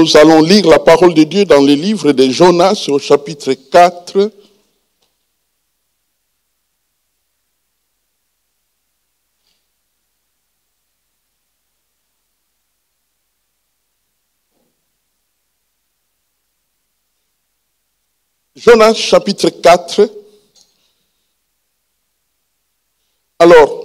Nous allons lire la parole de Dieu dans le livre de Jonas au chapitre 4. Jonas chapitre 4. Alors,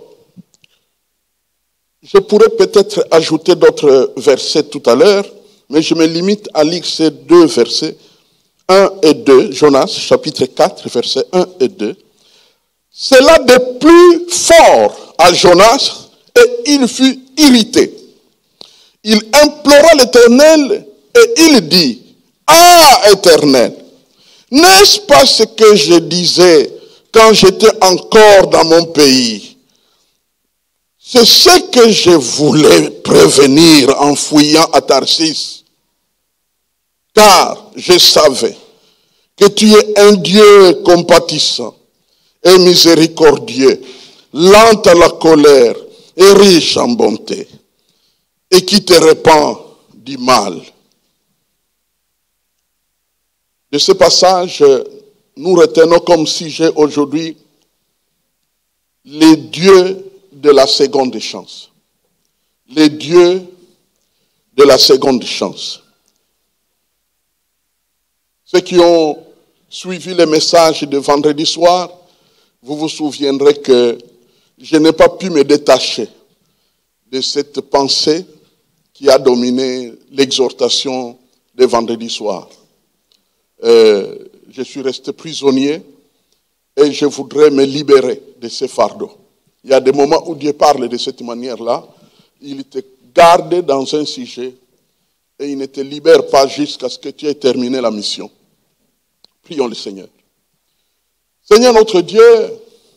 je pourrais peut-être ajouter d'autres versets tout à l'heure, mais je me limite à lire ces deux versets, 1 et 2, Jonas chapitre 4, versets 1 et 2. Cela de plus fort à Jonas, et il fut irrité. Il implora l'Éternel et il dit, « Ah, Éternel, n'est-ce pas ce que je disais quand j'étais encore dans mon pays? C'est ce que je voulais prévenir en fouillant à Tarsis. Car je savais que tu es un Dieu compatissant et miséricordieux, lent à la colère et riche en bonté, et qui te répand du mal. » De ce passage, nous retenons comme sujet aujourd'hui les dieux de la seconde chance. Les dieux de la seconde chance. Ceux qui ont suivi les messages de vendredi soir, vous vous souviendrez que je n'ai pas pu me détacher de cette pensée qui a dominé l'exhortation de vendredi soir. Je suis resté prisonnier et je voudrais me libérer de ce fardeau. Il y a des moments où Dieu parle de cette manière-là, il te garde dans un sujet et il ne te libère pas jusqu'à ce que tu aies terminé la mission. Prions le Seigneur. Seigneur notre Dieu,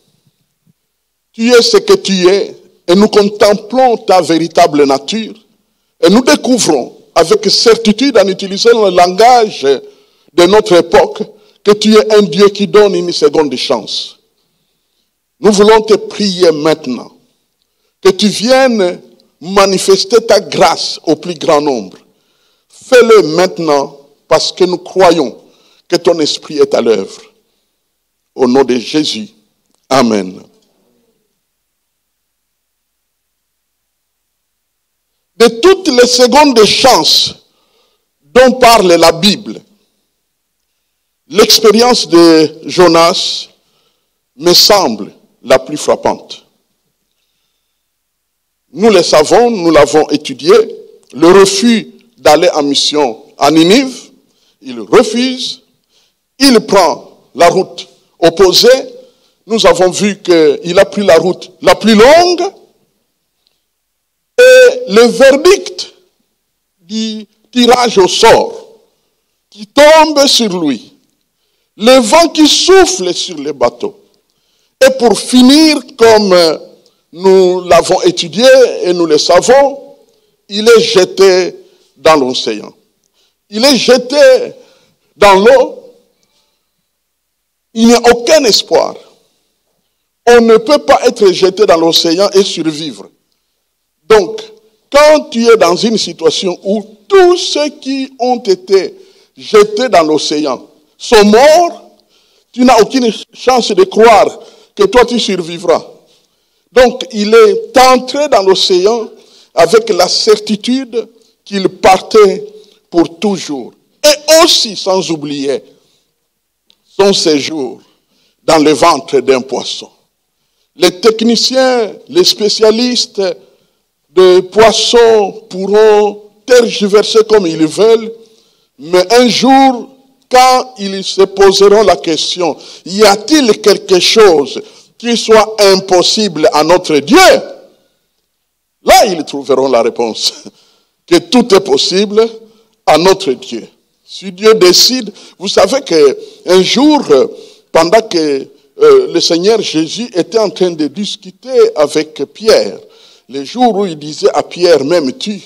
tu es ce que tu es et nous contemplons ta véritable nature et nous découvrons avec certitude en utilisant le langage de notre époque, que tu es un Dieu qui donne une seconde chance. Nous voulons te prier maintenant, que tu viennes manifester ta grâce au plus grand nombre. Fais-le maintenant, parce que nous croyons que ton esprit est à l'œuvre. Au nom de Jésus. Amen. De toutes les secondes chances dont parle la Bible, l'expérience de Jonas me semble la plus frappante. Nous le savons, nous l'avons étudié, le refus d'aller en mission à Ninive, il refuse, il prend la route opposée. Nous avons vu qu'il a pris la route la plus longue et le verdict du tirage au sort qui tombe sur lui. Le vent qui souffle sur les bateaux. Et pour finir, comme nous l'avons étudié et nous le savons, il est jeté dans l'océan. Il est jeté dans l'eau. Il n'y a aucun espoir. On ne peut pas être jeté dans l'océan et survivre. Donc, quand tu es dans une situation où tous ceux qui ont été jetés dans l'océan sont morts, tu n'as aucune chance de croire que toi tu survivras. Donc il est entré dans l'océan avec la certitude qu'il partait pour toujours. Et aussi, sans oublier, son séjour dans le ventre d'un poisson. Les techniciens, les spécialistes de poissons pourront tergiverser comme ils veulent, mais un jour, quand ils se poseront la question, y a-t-il quelque chose qui soit impossible à notre Dieu? Là, ils trouveront la réponse, que tout est possible à notre Dieu. Si Dieu décide, vous savez qu'un jour, pendant que le Seigneur Jésus était en train de discuter avec Pierre, le jour où il disait à Pierre, m'aimes-tu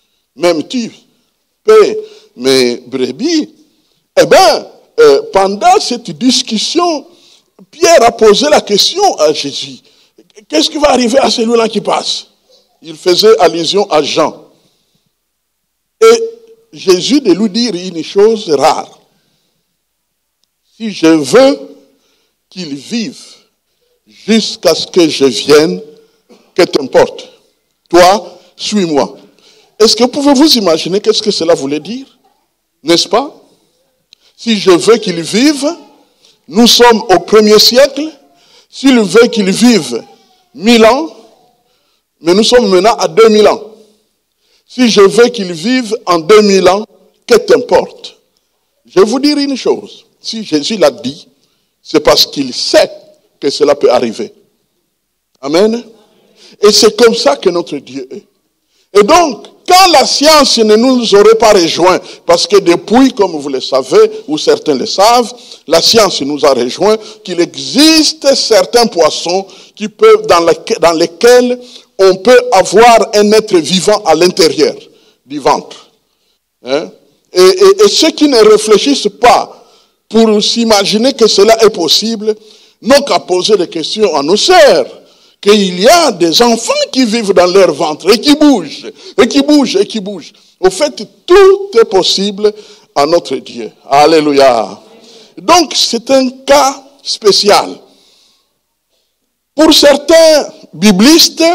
paie mes brebis? Eh bien, pendant cette discussion, Pierre a posé la question à Jésus. Qu'est-ce qui va arriver à celui-là qui passe? Il faisait allusion à Jean. Et Jésus de lui dire une chose rare. Si je veux qu'il vive jusqu'à ce que je vienne, que t'importe. Toi, suis-moi. Est-ce que vous pouvez vous imaginer qu'est-ce que cela voulait dire? N'est-ce pas? Si je veux qu'il vive, nous sommes au 1er siècle. S'il veut qu'il vive 1000 ans, mais nous sommes maintenant à 2000 ans. Si je veux qu'il vive en 2000 ans, que t'importe? Je vais vous dire une chose. Si Jésus l'a dit, c'est parce qu'il sait que cela peut arriver. Amen. Et c'est comme ça que notre Dieu est. Et donc, quand la science ne nous aurait pas rejoints, parce que depuis, comme vous le savez, ou certains le savent, la science nous a rejoints, qu'il existe certains poissons qui peuvent, dans lesquels on peut avoir un être vivant à l'intérieur du ventre. Hein? Et ceux qui ne réfléchissent pas pour s'imaginer que cela est possible, n'ont qu'à poser des questions à nos sœurs. Qu'il y a des enfants qui vivent dans leur ventre et qui bougent, et qui bougent, et qui bougent. Au fait, tout est possible à notre Dieu. Alléluia. Donc, c'est un cas spécial. Pour certains biblistes,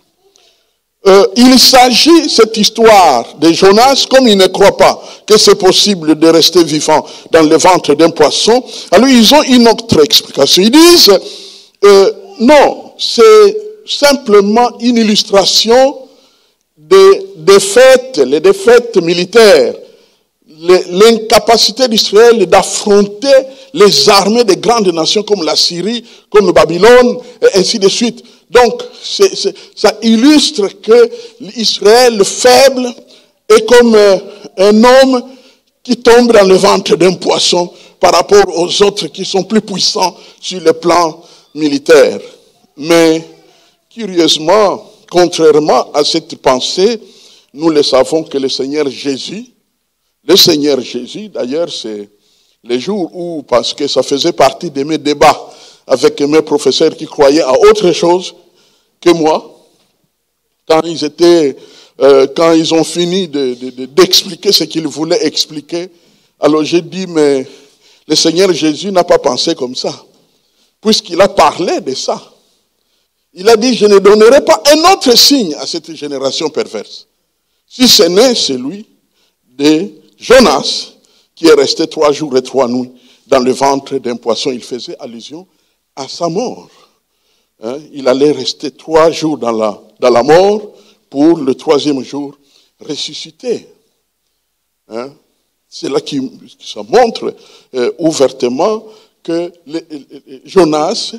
il s'agit, cette histoire de Jonas, comme ils ne croient pas que c'est possible de rester vivant dans le ventre d'un poisson, alors ils ont une autre explication. Ils disent, non, c'est simplement une illustration des défaites, les défaites militaires, l'incapacité d'Israël d'affronter les armées des grandes nations comme la Syrie, comme Babylone, et ainsi de suite. Donc, ça illustre que l'Israël faible est comme un homme qui tombe dans le ventre d'un poisson par rapport aux autres qui sont plus puissants sur le plan militaire. Mais, curieusement, contrairement à cette pensée, nous le savons que le Seigneur Jésus, d'ailleurs, c'est les jours où, parce que ça faisait partie de mes débats avec mes professeurs qui croyaient à autre chose que moi, quand ils ont fini d'expliquer ce qu'ils voulaient expliquer, alors j'ai dit, mais le Seigneur Jésus n'a pas pensé comme ça, puisqu'il a parlé de ça. Il a dit, je ne donnerai pas un autre signe à cette génération perverse, si ce n'est celui de Jonas, qui est resté 3 jours et 3 nuits dans le ventre d'un poisson. Il faisait allusion à sa mort. Hein? Il allait rester 3 jours dans la mort pour le 3e jour ressusciter. Hein? C'est là que ça montre ouvertement que Jonas,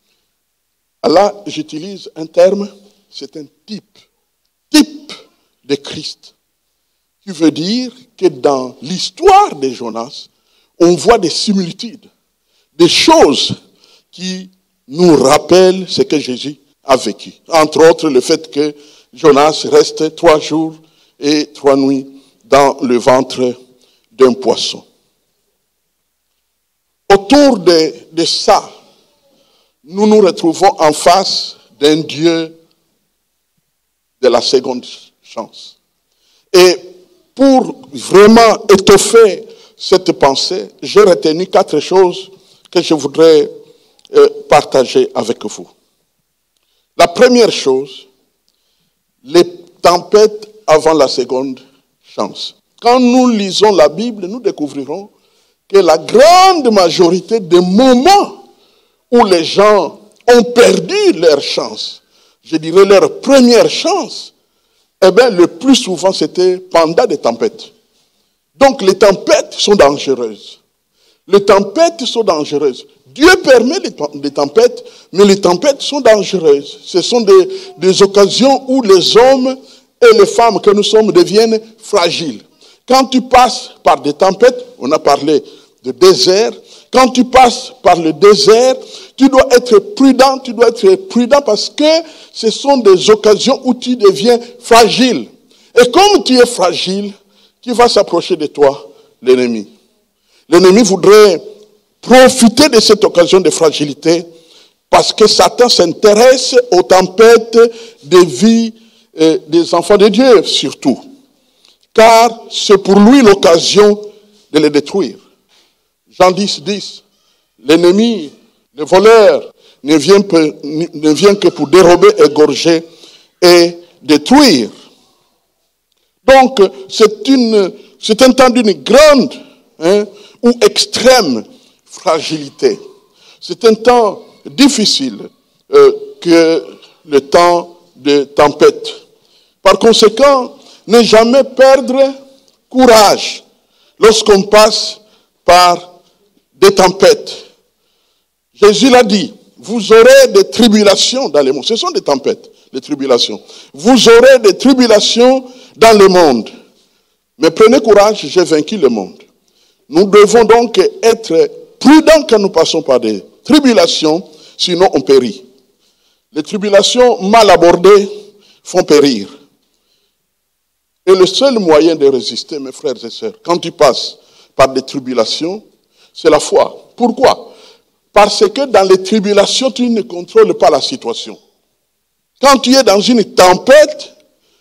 là j'utilise un terme, c'est un type de Christ. Qui veut dire que dans l'histoire de Jonas, on voit des similitudes, des choses qui nous rappellent ce que Jésus a vécu. Entre autres, le fait que Jonas reste 3 jours et 3 nuits dans le ventre d'un poisson. Autour de ça, nous nous retrouvons en face d'un Dieu de la seconde chance. Et pour vraiment étoffer cette pensée, j'ai retenu 4 choses que je voudrais partager avec vous. La première chose, les tempêtes avant la seconde chance. Quand nous lisons la Bible, nous découvrirons que la grande majorité des moments où les gens ont perdu leur chance, je dirais leur première chance, eh bien, le plus souvent, c'était pendant des tempêtes. Donc, les tempêtes sont dangereuses. Les tempêtes sont dangereuses. Dieu permet les tempêtes, mais les tempêtes sont dangereuses. Ce sont des occasions où les hommes et les femmes que nous sommes deviennent fragiles. Quand tu passes par des tempêtes, on a parlé de désert, quand tu passes par le désert, tu dois être prudent parce que ce sont des occasions où tu deviens fragile. Et comme tu es fragile, qui va s'approcher de toi? L'ennemi. L'ennemi voudrait profiter de cette occasion de fragilité parce que Satan s'intéresse aux tempêtes de vie des enfants de Dieu surtout. car c'est pour lui l'occasion de les détruire. Jean 10, 10. L'ennemi, le voleur, ne vient que pour dérober, égorger et détruire. Donc, c'est un temps d'une grande ou extrême fragilité. C'est un temps difficile que le temps de tempête. Par conséquent, ne jamais perdre courage lorsqu'on passe par des tempêtes. Jésus l'a dit, vous aurez des tribulations dans le monde. Ce sont des tempêtes, des tribulations. Vous aurez des tribulations dans le monde. Mais prenez courage, j'ai vaincu le monde. Nous devons donc être prudents quand nous passons par des tribulations, sinon on périt. Les tribulations mal abordées font périr. Et le seul moyen de résister, mes frères et sœurs, quand tu passes par des tribulations, c'est la foi. Pourquoi? Parce que dans les tribulations, tu ne contrôles pas la situation. Quand tu es dans une tempête,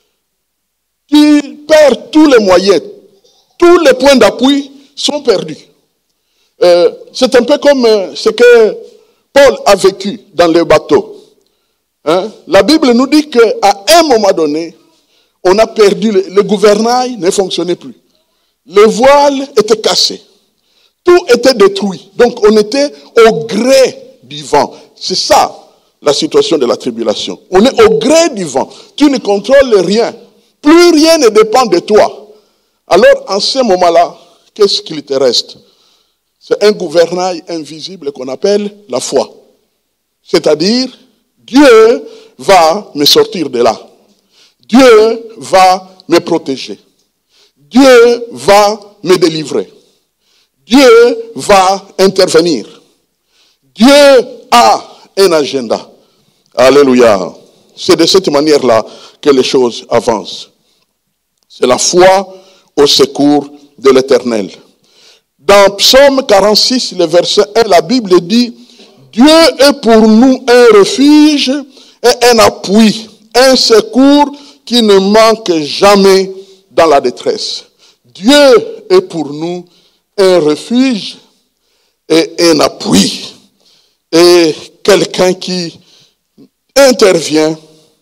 tu perds tous les moyens. Tous les points d'appui sont perdus. C'est un peu comme ce que Paul a vécu dans le bateau. La Bible nous dit qu'à un moment donné, on a perdu, le gouvernail ne fonctionnait plus. Le voile était cassé. Tout était détruit. Donc on était au gré du vent. C'est ça la situation de la tribulation. On est au gré du vent. Tu ne contrôles rien. Plus rien ne dépend de toi. Alors en ce moment-là, qu'est-ce qu'il te reste? C'est un gouvernail invisible qu'on appelle la foi. C'est-à-dire, Dieu va me sortir de là. Dieu va me protéger. Dieu va me délivrer. Dieu va intervenir. Dieu a un agenda. Alléluia. C'est de cette manière-là que les choses avancent. C'est la foi au secours de l'Éternel. Dans Psaume 46, le verset 1, la Bible dit, Dieu est pour nous un refuge et un appui, un secours qui ne manque jamais dans la détresse. Dieu est pour nous un refuge et un appui. Et quelqu'un qui intervient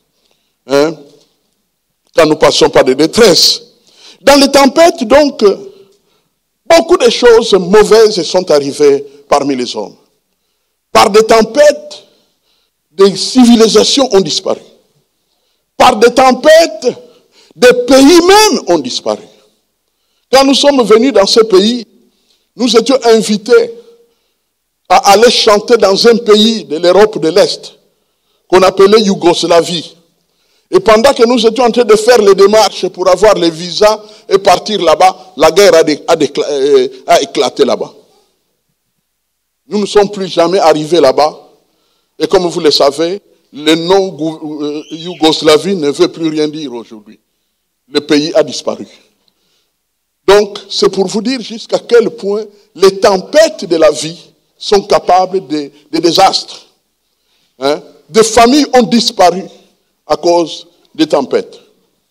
quand nous passons par des détresses. Dans les tempêtes, donc, beaucoup de choses mauvaises sont arrivées parmi les hommes. Par des tempêtes, des civilisations ont disparu. Par des tempêtes, des pays même ont disparu. Quand nous sommes venus dans ce pays, nous étions invités à aller chanter dans un pays de l'Europe de l'Est, qu'on appelait Yougoslavie. Et pendant que nous étions en train de faire les démarches pour avoir les visas et partir là-bas, la guerre a éclaté là-bas. Nous ne sommes plus jamais arrivés là-bas. Et comme vous le savez, le nom Yougoslavie ne veut plus rien dire aujourd'hui. Le pays a disparu. Donc, c'est pour vous dire jusqu'à quel point les tempêtes de la vie sont capables de désastres. Des familles ont disparu à cause des tempêtes.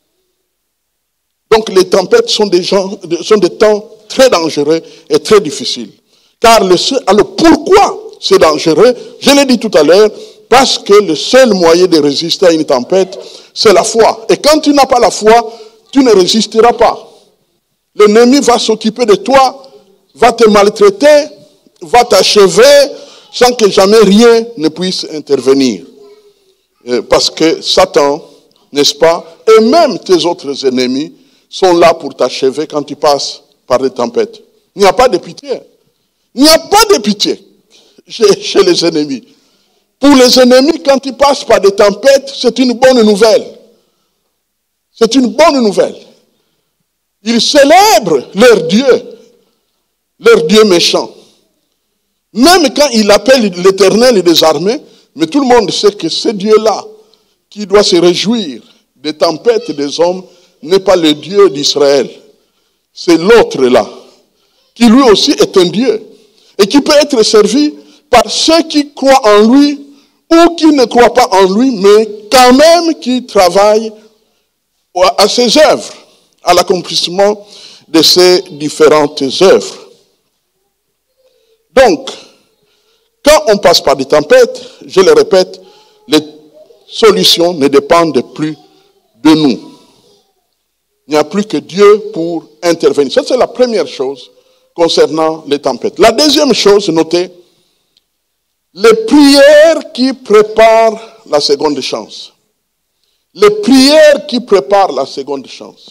Donc les tempêtes sont des temps très dangereux et très difficiles. Alors pourquoi c'est dangereux? Je l'ai dit tout à l'heure, parce que le seul moyen de résister à une tempête, c'est la foi. Et quand tu n'as pas la foi, tu ne résisteras pas. L'ennemi va s'occuper de toi, va te maltraiter, va t'achever, sans que jamais rien ne puisse intervenir. Parce que Satan, n'est-ce pas, et même tes autres ennemis sont là pour t'achever quand tu passes par des tempêtes. Il n'y a pas de pitié. Il n'y a pas de pitié chez les ennemis. Pour les ennemis, quand ils passent par des tempêtes, c'est une bonne nouvelle. C'est une bonne nouvelle. Ils célèbrent leur Dieu méchant. Même quand ils appellent l'Éternel des armées, mais tout le monde sait que ce Dieu-là, qui doit se réjouir des tempêtes des hommes, n'est pas le Dieu d'Israël. C'est l'autre là, qui lui aussi est un Dieu, et qui peut être servi par ceux qui croient en lui, ou qui ne croient pas en lui, mais quand même qui travaillent à ses œuvres. à l'accomplissement de ces différentes œuvres. Donc, quand on passe par des tempêtes, je le répète, les solutions ne dépendent plus de nous. Il n'y a plus que Dieu pour intervenir. Ça, c'est la première chose concernant les tempêtes. La deuxième chose, notez, les prières qui préparent la seconde chance. Les prières qui préparent la seconde chance.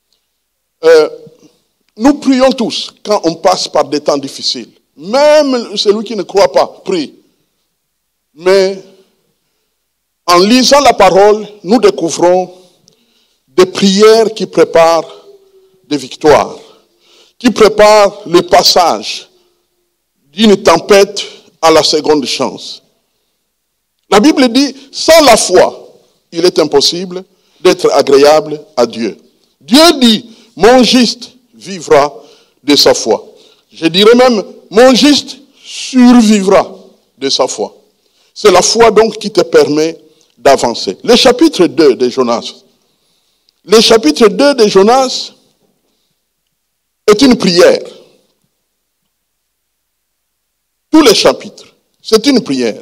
Nous prions tous quand on passe par des temps difficiles. Même celui qui ne croit pas prie. Mais en lisant la parole, nous découvrons des prières qui préparent des victoires, qui préparent le passage d'une tempête à la seconde chance. La Bible dit, sans la foi, il est impossible d'être agréable à Dieu. Dieu dit, mon juste vivra de sa foi. Je dirais même, mon juste survivra de sa foi. C'est la foi donc qui te permet d'avancer. Le chapitre 2 de Jonas. Le chapitre 2 de Jonas est une prière. Tous les chapitres, c'est une prière.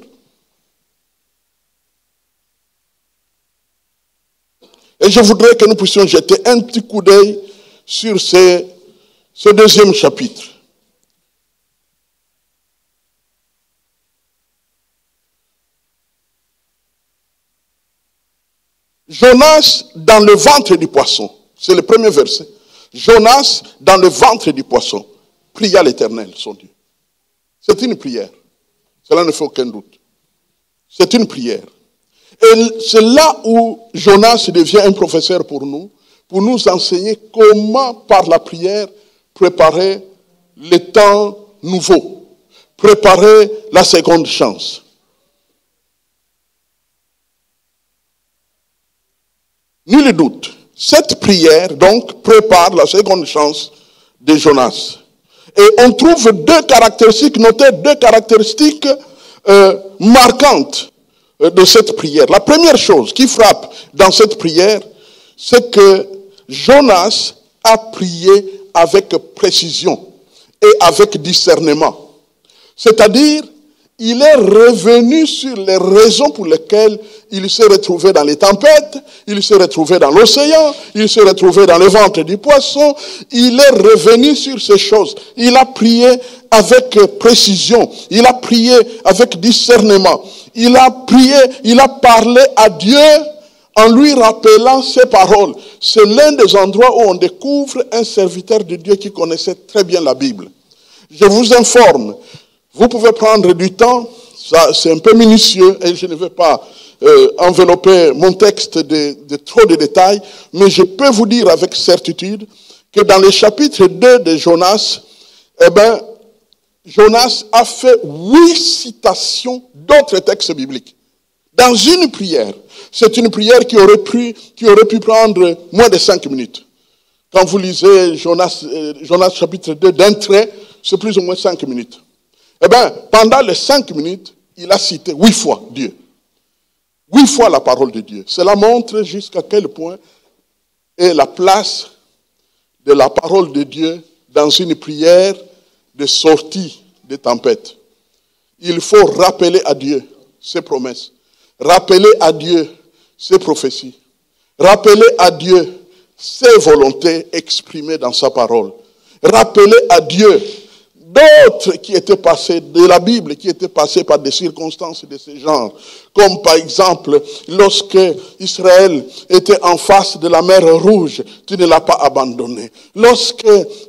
Et je voudrais que nous puissions jeter un petit coup d'œil sur ce deuxième chapitre. Jonas dans le ventre du poisson. C'est le premier verset. Jonas dans le ventre du poisson pria l'Éternel, son Dieu. C'est une prière. Cela ne fait aucun doute. C'est une prière. Et c'est là où Jonas devient un professeur pour nous enseigner comment, par la prière, préparer le temps nouveau, préparer la seconde chance. Nul doute. Cette prière, donc, prépare la seconde chance de Jonas. Et on trouve deux caractéristiques, notez deux caractéristiques marquantes de cette prière. La première chose qui frappe dans cette prière, c'est que Jonas a prié avec précision et avec discernement. C'est-à-dire, il est revenu sur les raisons pour lesquelles il s'est retrouvé dans les tempêtes, il s'est retrouvé dans l'océan, il s'est retrouvé dans le ventre du poisson. Il est revenu sur ces choses. Il a prié avec précision. Il a prié avec discernement. Il a prié, il a parlé à Dieu en lui rappelant ses paroles. C'est l'un des endroits où on découvre un serviteur de Dieu qui connaissait très bien la Bible. Je vous informe, vous pouvez prendre du temps, c'est un peu minutieux et je ne vais pas envelopper mon texte de trop de détails, mais je peux vous dire avec certitude que dans le chapitre 2 de Jonas, Jonas a fait 8 citations d'autres textes bibliques. Dans une prière. C'est une prière qui aurait pu prendre moins de 5 minutes. Quand vous lisez Jonas chapitre 2 d'un trait, c'est plus ou moins 5 minutes. Pendant les 5 minutes, il a cité 8 fois Dieu. 8 fois la parole de Dieu. Cela montre jusqu'à quel point est la place de la parole de Dieu dans une prière de sortie des tempêtes. Il faut rappeler à Dieu ses promesses. Rappeler à Dieu ses prophéties. Rappeler à Dieu ses volontés exprimées dans sa parole. Rappeler à Dieu d'autres qui étaient passés de la Bible, qui étaient passés par des circonstances de ce genre. Comme par exemple, lorsque Israël était en face de la mer Rouge, tu ne l'as pas abandonné. Lorsque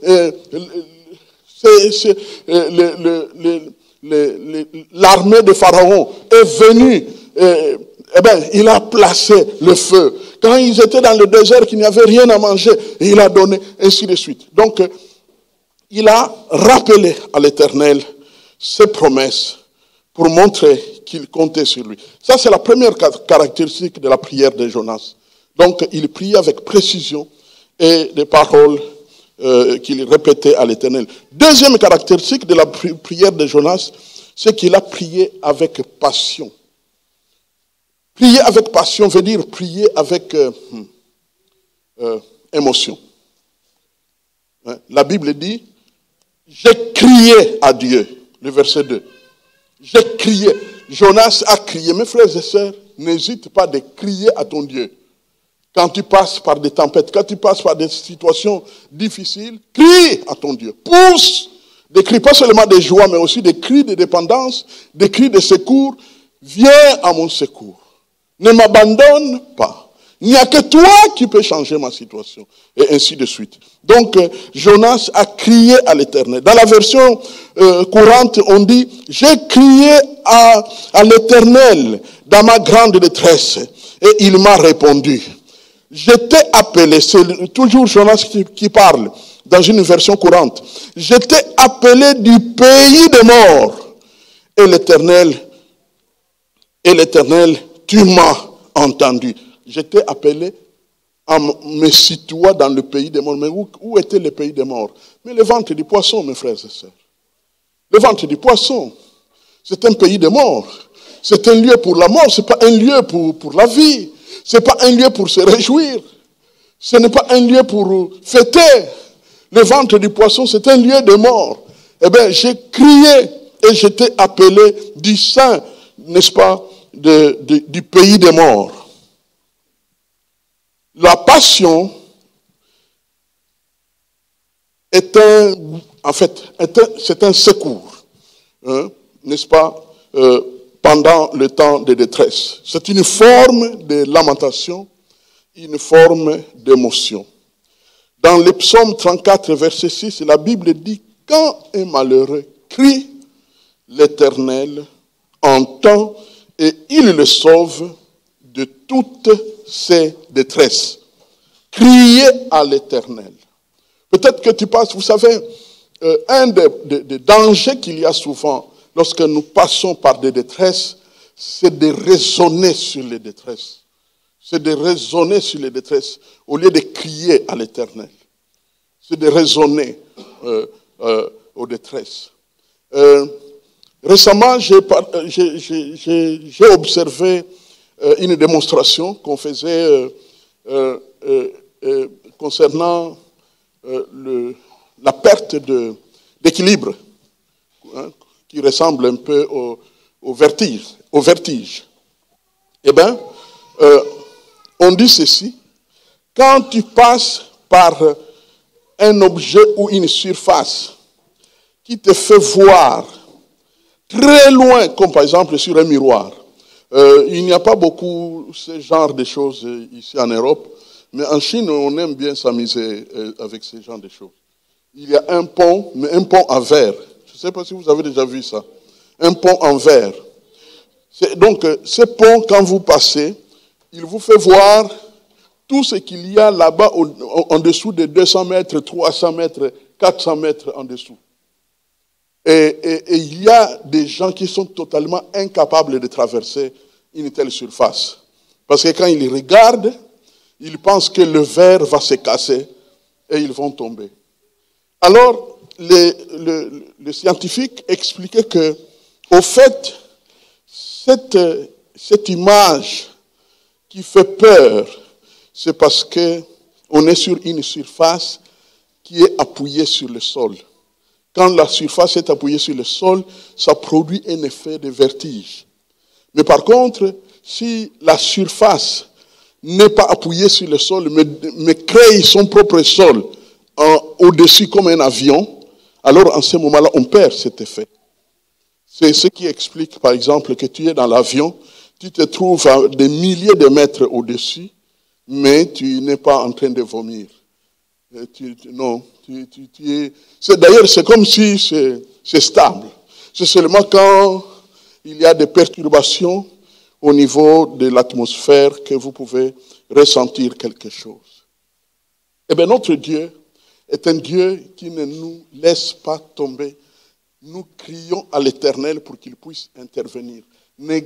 l'armée de Pharaon est venue, il a placé le feu. Quand ils étaient dans le désert, qu'il n'y avait rien à manger, il a donné, ainsi de suite. Donc, il a rappelé à l'Éternel ses promesses pour montrer qu'il comptait sur lui. Ça, c'est la première caractéristique de la prière de Jonas. Donc, il priait avec précision et des paroles qu'il répétait à l'Éternel. Deuxième caractéristique de la prière de Jonas, c'est qu'il a prié avec passion. Prier avec passion veut dire prier avec émotion. Hein, la Bible dit, j'ai crié à Dieu. Le verset 2. J'ai crié. Jonas a crié. Mes frères et sœurs, n'hésite pas de crier à ton Dieu. Quand tu passes par des tempêtes, quand tu passes par des situations difficiles, crie à ton Dieu. Pousse des cris, pas seulement des joies, mais aussi des cris de dépendance, des cris de secours. Viens à mon secours. Ne m'abandonne pas. Il n'y a que toi qui peux changer ma situation. Et ainsi de suite. Donc, Jonas a crié à l'Éternel. Dans la version courante, on dit, j'ai crié à l'Éternel dans ma grande détresse. Et il m'a répondu. Je t'ai appelé, c'est toujours Jonas qui parle, dans une version courante. Je t'ai appelé du pays des morts. Et l'Éternel, tu m'as entendu. Je t'ai appelé à me situer dans le pays des morts. Mais où était le pays des morts? Mais le ventre du poisson, mes frères et sœurs. Le ventre du poisson, c'est un pays des morts. C'est un lieu pour la mort, ce n'est pas un lieu pour la vie. Ce n'est pas un lieu pour se réjouir. Ce n'est pas un lieu pour fêter. Le ventre du poisson, c'est un lieu de mort. Eh bien, j'ai crié et je t'ai appelé du sein, n'est-ce pas, du pays des morts. La passion c'est un secours, hein, n'est-ce pas, pendant le temps de détresse. C'est une forme de lamentation, une forme d'émotion. Dans le psaume 34, verset 6, la Bible dit, quand un malheureux crie, l'Éternel entend et il le sauve de toutes ses détresses. Criez à l'Éternel. Peut-être que tu passes, vous savez, un des dangers qu'il y a souvent lorsque nous passons par des détresses, c'est de raisonner sur les détresses. C'est de raisonner sur les détresses au lieu de crier à l'Éternel. C'est de raisonner aux détresses. Récemment, j'ai observé une démonstration qu'on faisait concernant la perte d'équilibre, hein, qui ressemble un peu au vertige. Eh bien, on dit ceci, quand tu passes par un objet ou une surface qui te fait voir très loin, comme par exemple sur un miroir, il n'y a pas beaucoup ce genre de choses ici en Europe, mais en Chine, on aime bien s'amuser avec ce genre de choses. Il y a un pont, mais un pont en verre. Je ne sais pas si vous avez déjà vu ça. Un pont en verre. Donc, ce pont, quand vous passez, il vous fait voir tout ce qu'il y a là-bas en dessous de 200 mètres, 300 mètres, 400 mètres en dessous. Et il y a des gens qui sont totalement incapables de traverser une telle surface. Parce que quand ils regardent, ils pensent que le verre va se casser et ils vont tomber. Alors, le scientifique expliquait que, au fait, cette image qui fait peur, c'est parce qu'on est sur une surface qui est appuyée sur le sol. Quand la surface est appuyée sur le sol, ça produit un effet de vertige. Mais par contre, si la surface n'est pas appuyée sur le sol, mais crée son propre sol au-dessus comme un avion, alors en ce moment-là, on perd cet effet. C'est ce qui explique, par exemple, que tu es dans l'avion, tu te trouves à des milliers de mètres au-dessus, mais tu n'es pas en train de vomir. D'ailleurs, c'est comme si c'est stable. C'est seulement quand il y a des perturbations au niveau de l'atmosphère que vous pouvez ressentir quelque chose. Eh bien, notre Dieu est un Dieu qui ne nous laisse pas tomber. Nous crions à l'Éternel pour qu'il puisse intervenir. Ne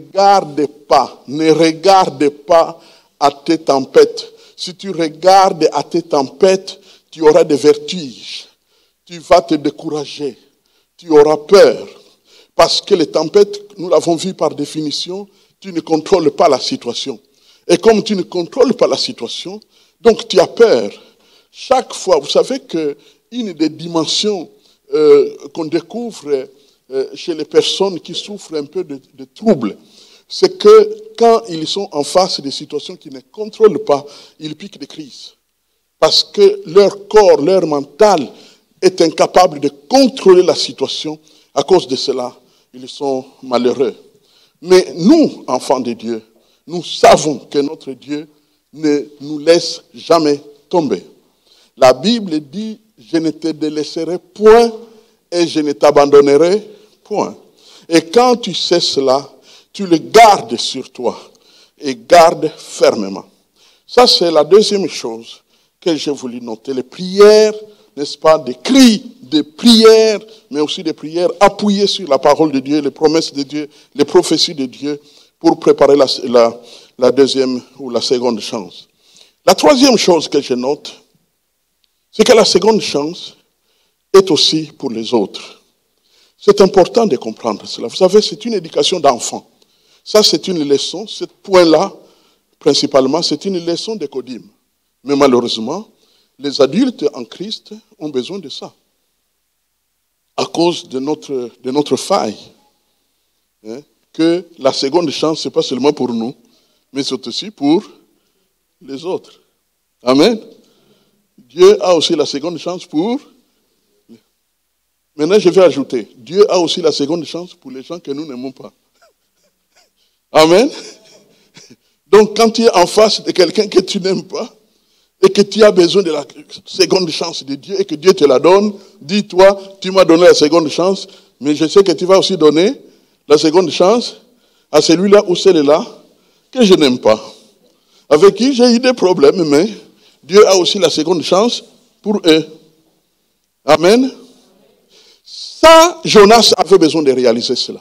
regarde pas à tes tempêtes. Si tu regardes à tes tempêtes, tu auras des vertiges. Tu vas te décourager. Tu auras peur. Parce que les tempêtes, nous l'avons vu par définition, tu ne contrôles pas la situation. Et comme tu ne contrôles pas la situation, donc tu as peur. Chaque fois, vous savez que une des dimensions qu'on découvre chez les personnes qui souffrent un peu de troubles. C'est que quand ils sont en face des situations qu'ils ne contrôlent pas, ils piquent des crises. Parce que leur corps, leur mental est incapable de contrôler la situation. À cause de cela, ils sont malheureux. Mais nous, enfants de Dieu, nous savons que notre Dieu ne nous laisse jamais tomber. La Bible dit, je ne te délaisserai point et je ne t'abandonnerai point. Et quand tu sais cela, tu le gardes sur toi et garde fermement. Ça, c'est la deuxième chose que j'ai voulu noter. Les prières, n'est-ce pas, des cris, des prières, mais aussi des prières appuyées sur la parole de Dieu, les promesses de Dieu, les prophéties de Dieu, pour préparer la deuxième ou la seconde chance. La troisième chose que je note, c'est que la seconde chance est aussi pour les autres. C'est important de comprendre cela. Vous savez, c'est une éducation d'enfant. Ça, c'est une leçon. Ce point-là, principalement, c'est une leçon d'écodim. Mais malheureusement, les adultes en Christ ont besoin de ça. À cause de notre faille. Hein, que la seconde chance, ce n'est pas seulement pour nous, mais c'est aussi pour les autres. Amen. Dieu a aussi la seconde chance pour... Maintenant, je vais ajouter, Dieu a aussi la seconde chance pour les gens que nous n'aimons pas. Amen. Donc, quand tu es en face de quelqu'un que tu n'aimes pas, et que tu as besoin de la seconde chance de Dieu, et que Dieu te la donne, dis-toi, tu m'as donné la seconde chance, mais je sais que tu vas aussi donner la seconde chance à celui-là ou celle-là que je n'aime pas, avec qui j'ai eu des problèmes, mais Dieu a aussi la seconde chance pour eux. Amen. Ça, Jonas avait besoin de réaliser cela.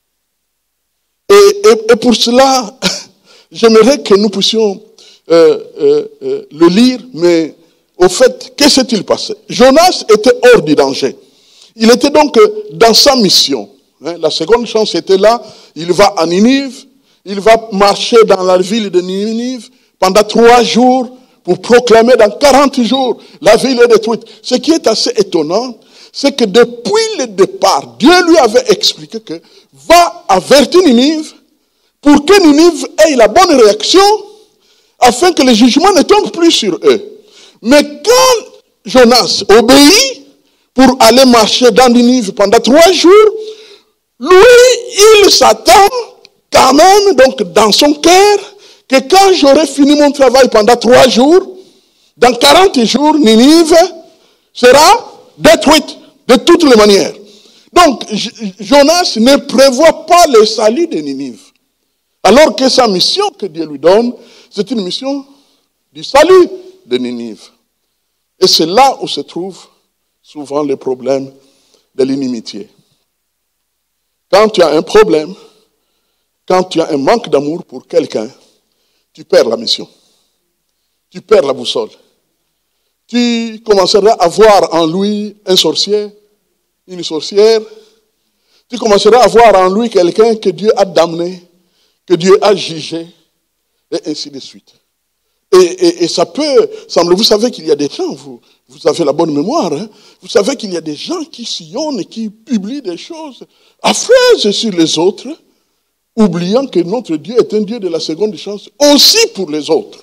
Et pour cela, j'aimerais que nous puissions le lire, mais au fait, que s'est-il passé? Jonas était hors du danger. Il était donc dans sa mission. La seconde chance était là. Il va à Ninive. Il va marcher dans la ville de Ninive pendant 3 jours pour proclamer dans 40 jours la ville est détruite. Ce qui est assez étonnant, c'est que depuis le départ, Dieu lui avait expliqué que va avertir Ninive pour que Ninive ait la bonne réaction afin que le jugement ne tombe plus sur eux. Mais quand Jonas obéit pour aller marcher dans Ninive pendant 3 jours, lui, il s'attend quand même, donc dans son cœur, que quand j'aurai fini mon travail pendant 3 jours, dans 40 jours, Ninive sera détruite de toutes les manières. Donc, Jonas ne prévoit pas le salut de Ninive. Alors que sa mission que Dieu lui donne, c'est une mission du salut de Ninive. Et c'est là où se trouve souvent le problème de l'inimitié. Quand tu as un problème, quand tu as un manque d'amour pour quelqu'un, tu perds la mission. Tu perds la boussole. Tu commenceras à voir en lui un sorcier, une sorcière. Tu commenceras à voir en lui quelqu'un que Dieu a damné, que Dieu a jugé, et ainsi de suite. Et ça peut sembler, vous savez qu'il y a des gens, vous avez la bonne mémoire, hein, vous savez qu'il y a des gens qui sillonnent et qui publient des choses affreuses sur les autres, oubliant que notre Dieu est un Dieu de la seconde chance aussi pour les autres.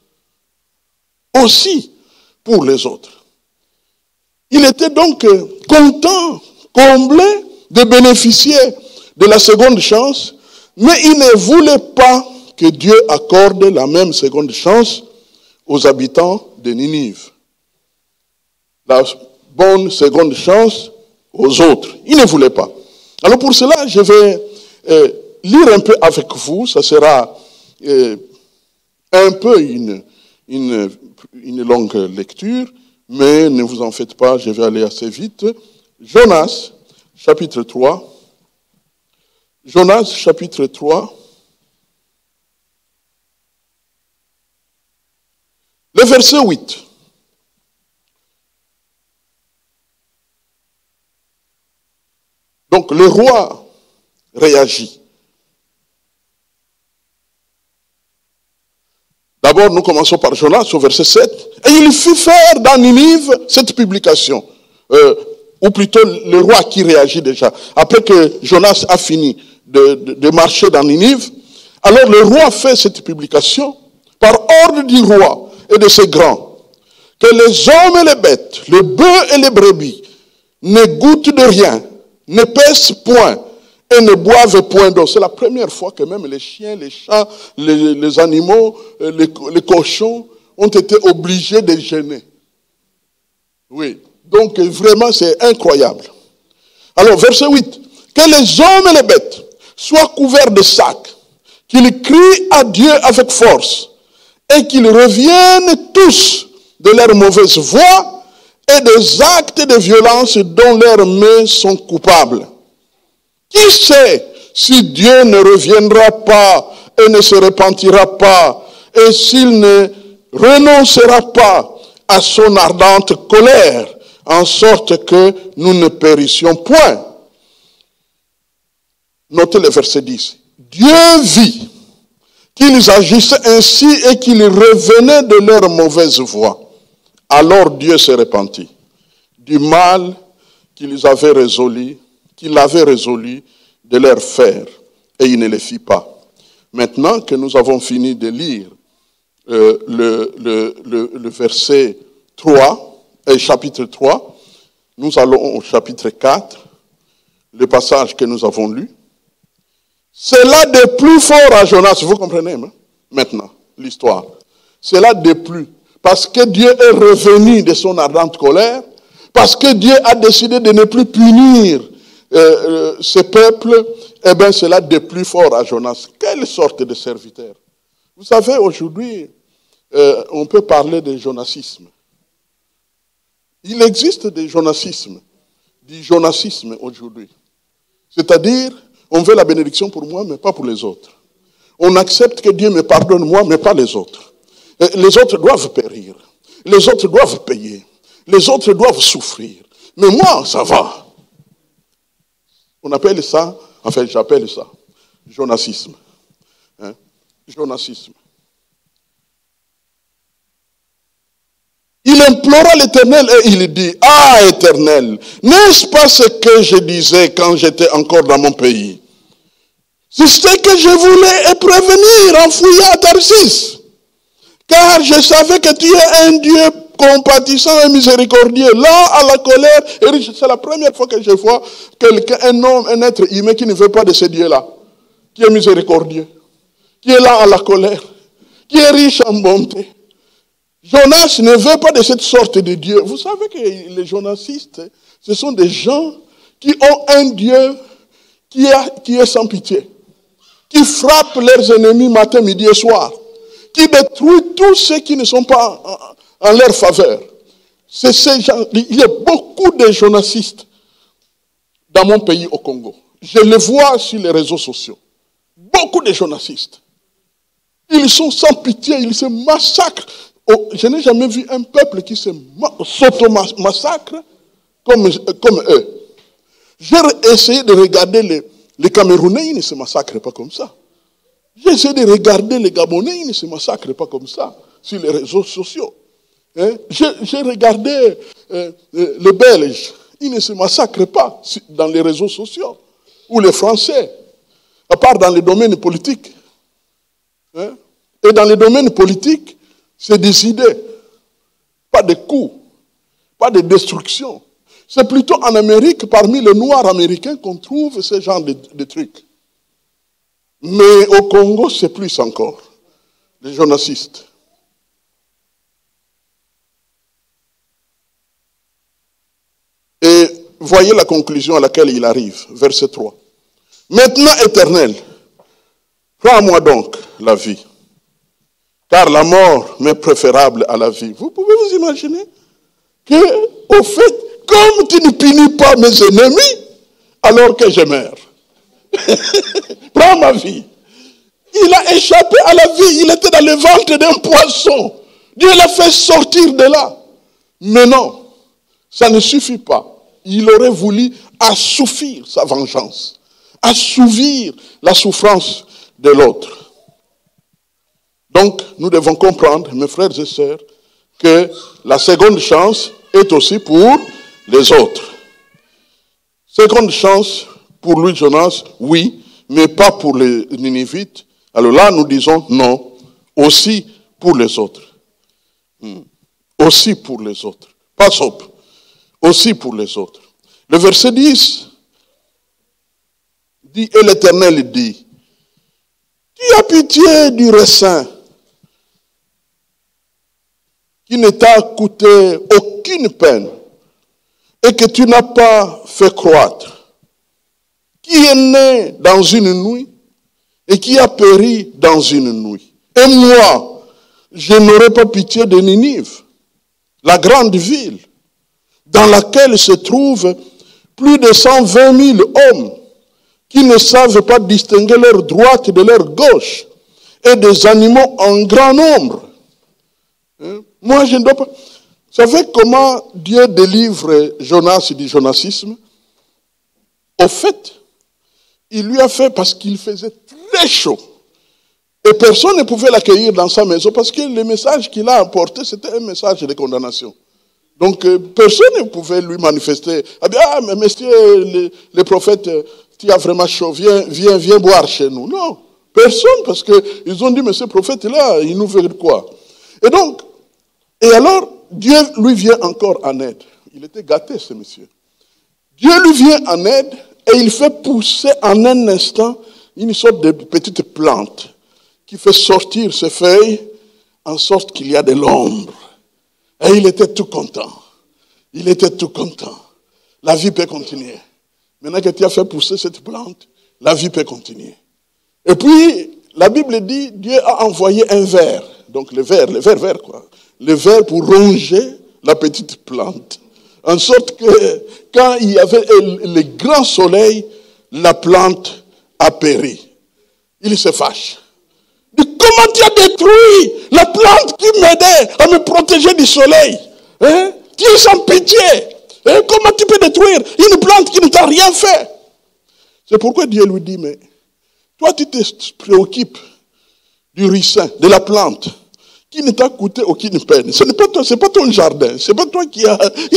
Aussi pour les autres. Il était donc content, comblé de bénéficier de la seconde chance, mais il ne voulait pas que Dieu accorde la même seconde chance aux habitants de Ninive. La bonne seconde chance aux autres. Il ne voulait pas. Alors pour cela, je vais lire un peu avec vous. Ça sera un peu une longue lecture, mais ne vous en faites pas, je vais aller assez vite. Jonas, chapitre 3. Jonas, chapitre 3. Le verset 8. Donc le roi réagit. Dans D'abord, nous commençons par Jonas au verset 7. Et il fit faire dans Ninive cette publication. Ou plutôt le roi qui réagit déjà. Après que Jonas a fini de marcher dans Ninive, alors le roi fait cette publication par ordre du roi et de ses grands. Que les hommes et les bêtes, les bœufs et les brebis ne goûtent de rien, ne pèsent point et ne boivent point d'eau. C'est la première fois que même les chiens, les chats, les animaux, les cochons ont été obligés de jeûner. Oui, donc vraiment c'est incroyable. Alors verset 8. Que les hommes et les bêtes soient couverts de sacs, qu'ils crient à Dieu avec force et qu'ils reviennent tous de leur mauvaise voie et des actes de violence dont leurs mains sont coupables. Qui sait si Dieu ne reviendra pas et ne se repentira pas et s'il ne renoncera pas à son ardente colère en sorte que nous ne périssions point. Notez le verset 10. Dieu vit qu'ils agissaient ainsi et qu'ils revenaient de leur mauvaise voie. Alors Dieu se repentit du mal qu'il avait résolu de leur faire, et il ne le fit pas. Maintenant que nous avons fini de lire le verset 3, chapitre 3, nous allons au chapitre 4, le passage que nous avons lu. C'est là de plus fort à Jonas, vous comprenez maintenant l'histoire. C'est là de plus, parce que Dieu est revenu de son ardente colère, parce que Dieu a décidé de ne plus punir ce peuple, eh bien c'est là de plus fort à Jonas. Quelle sorte de serviteur? Vous savez, aujourd'hui, on peut parler de jonasisme. Il existe du jonasisme aujourd'hui. C'est-à-dire, on veut la bénédiction pour moi, mais pas pour les autres. On accepte que Dieu me pardonne moi, mais pas les autres. Les autres doivent périr. Les autres doivent payer. Les autres doivent souffrir. Mais moi, ça va. On appelle ça, enfin j'appelle ça, jonasisme. Jonasisme. Il implora l'Éternel et il dit, « Ah, Éternel, n'est-ce pas ce que je disais quand j'étais encore dans mon pays? C'est ce que je voulais prévenir en fouillant à Tarsis. Car je savais que tu es un Dieu compatissant et miséricordieux, lent à la colère et riche. » C'est la première fois que je vois quelqu'un, un homme, un être humain qui ne veut pas de ce Dieu-là, qui est miséricordieux, qui est lent à la colère, qui est riche en bonté. Jonas ne veut pas de cette sorte de Dieu. Vous savez que les jonasistes, ce sont des gens qui ont un Dieu qui est sans pitié, qui frappe leurs ennemis matin, midi et soir, qui détruit tous ceux qui ne sont pas en leur faveur. C'est ces gens. Il y a beaucoup de jonasistes dans mon pays au Congo. Je les vois sur les réseaux sociaux. Beaucoup de jonasistes. Ils sont sans pitié, ils se massacrent. Oh, je n'ai jamais vu un peuple qui s'auto-massacre comme eux. J'ai essayé de regarder les Camerounais, ils ne se massacrent pas comme ça. J'ai essayé de regarder les Gabonais, ils ne se massacrent pas comme ça sur les réseaux sociaux. J'ai regardé les Belges, ils ne se massacrent pas dans les réseaux sociaux. Ou les Français, à part dans les domaines politiques. Et dans les domaines politiques, c'est des idées, pas de coups, pas de destruction. C'est plutôt en Amérique, parmi les Noirs américains, qu'on trouve ce genre de trucs. Mais au Congo, c'est plus encore. Les jonasistes. Et voyez la conclusion à laquelle il arrive, verset 3. Maintenant, Éternel, rends-moi donc la vie, car la mort m'est préférable à la vie. Vous pouvez vous imaginer que, au fait, comme tu ne punis pas mes ennemis, alors que je meurs. Prends ma vie. Il a échappé à la vie. Il était dans le ventre d'un poisson. Dieu l'a fait sortir de là. Mais non, ça ne suffit pas. Il aurait voulu assouvir sa vengeance, assouvir la souffrance de l'autre. Donc, nous devons comprendre, mes frères et sœurs, que la seconde chance est aussi pour les autres. Seconde chance pour lui, Jonas, oui, mais pas pour les Ninivites. Alors là, nous disons non, aussi pour les autres. Aussi pour les autres. Pas sauf, aussi pour les autres. Le verset 10 dit, et l'Éternel dit, tu as pitié du raisin qui ne t'a coûté aucune peine et que tu n'as pas fait croître, qui est né dans une nuit et qui a péri dans une nuit. Et moi, je n'aurai pas pitié de Ninive, la grande ville, dans laquelle se trouvent plus de 120 000 hommes qui ne savent pas distinguer leur droite de leur gauche, et des animaux en grand nombre. Moi, je ne dois pas... Vous savez comment Dieu délivre Jonas du jonasisme? Au fait, il lui a fait parce qu'il faisait très chaud. Et personne ne pouvait l'accueillir dans sa maison parce que le message qu'il a apporté, c'était un message de condamnation. Donc, personne ne pouvait lui manifester. Ah bien, mais monsieur, le prophète, tu as vraiment chaud, viens boire chez nous. Non, personne, parce qu'ils ont dit, mais ce prophète-là, il nous veut quoi? Et donc, et alors, Dieu lui vient encore en aide. Il était gâté, ce monsieur. Dieu lui vient en aide et il fait pousser en un instant une sorte de petite plante qui fait sortir ses feuilles en sorte qu'il y a de l'ombre. Et il était tout content. Il était tout content. La vie peut continuer. Maintenant que tu as fait pousser cette plante, la vie peut continuer. Et puis, la Bible dit, Dieu a envoyé un ver. Donc le ver vert quoi. Le ver pour ronger la petite plante. En sorte que quand il y avait le grand soleil, la plante a péri. Il se fâche. Comment tu as détruit la plante qui m'aidait à me protéger du soleil? Hein? Tu es sans pitié. Hein? Comment tu peux détruire une plante qui ne t'a rien fait? C'est pourquoi Dieu lui dit, mais toi tu te préoccupes du ricin, de la plante, qui ne t'a coûté aucune peine. Ce n'est pas toi, c'est pas ton jardin, c'est pas toi qui as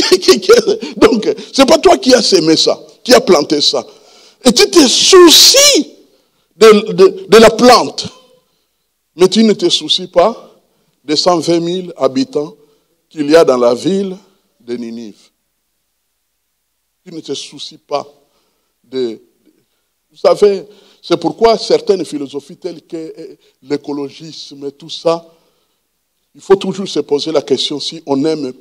donc c'est pas toi qui as sémé ça, qui as planté ça. Et tu te soucies de la plante. Mais tu ne te soucies pas des 120 000 habitants qu'il y a dans la ville de Ninive. Tu ne te soucies pas de... Vous savez, c'est pourquoi certaines philosophies telles que l'écologisme et tout ça, il faut toujours se poser la question si on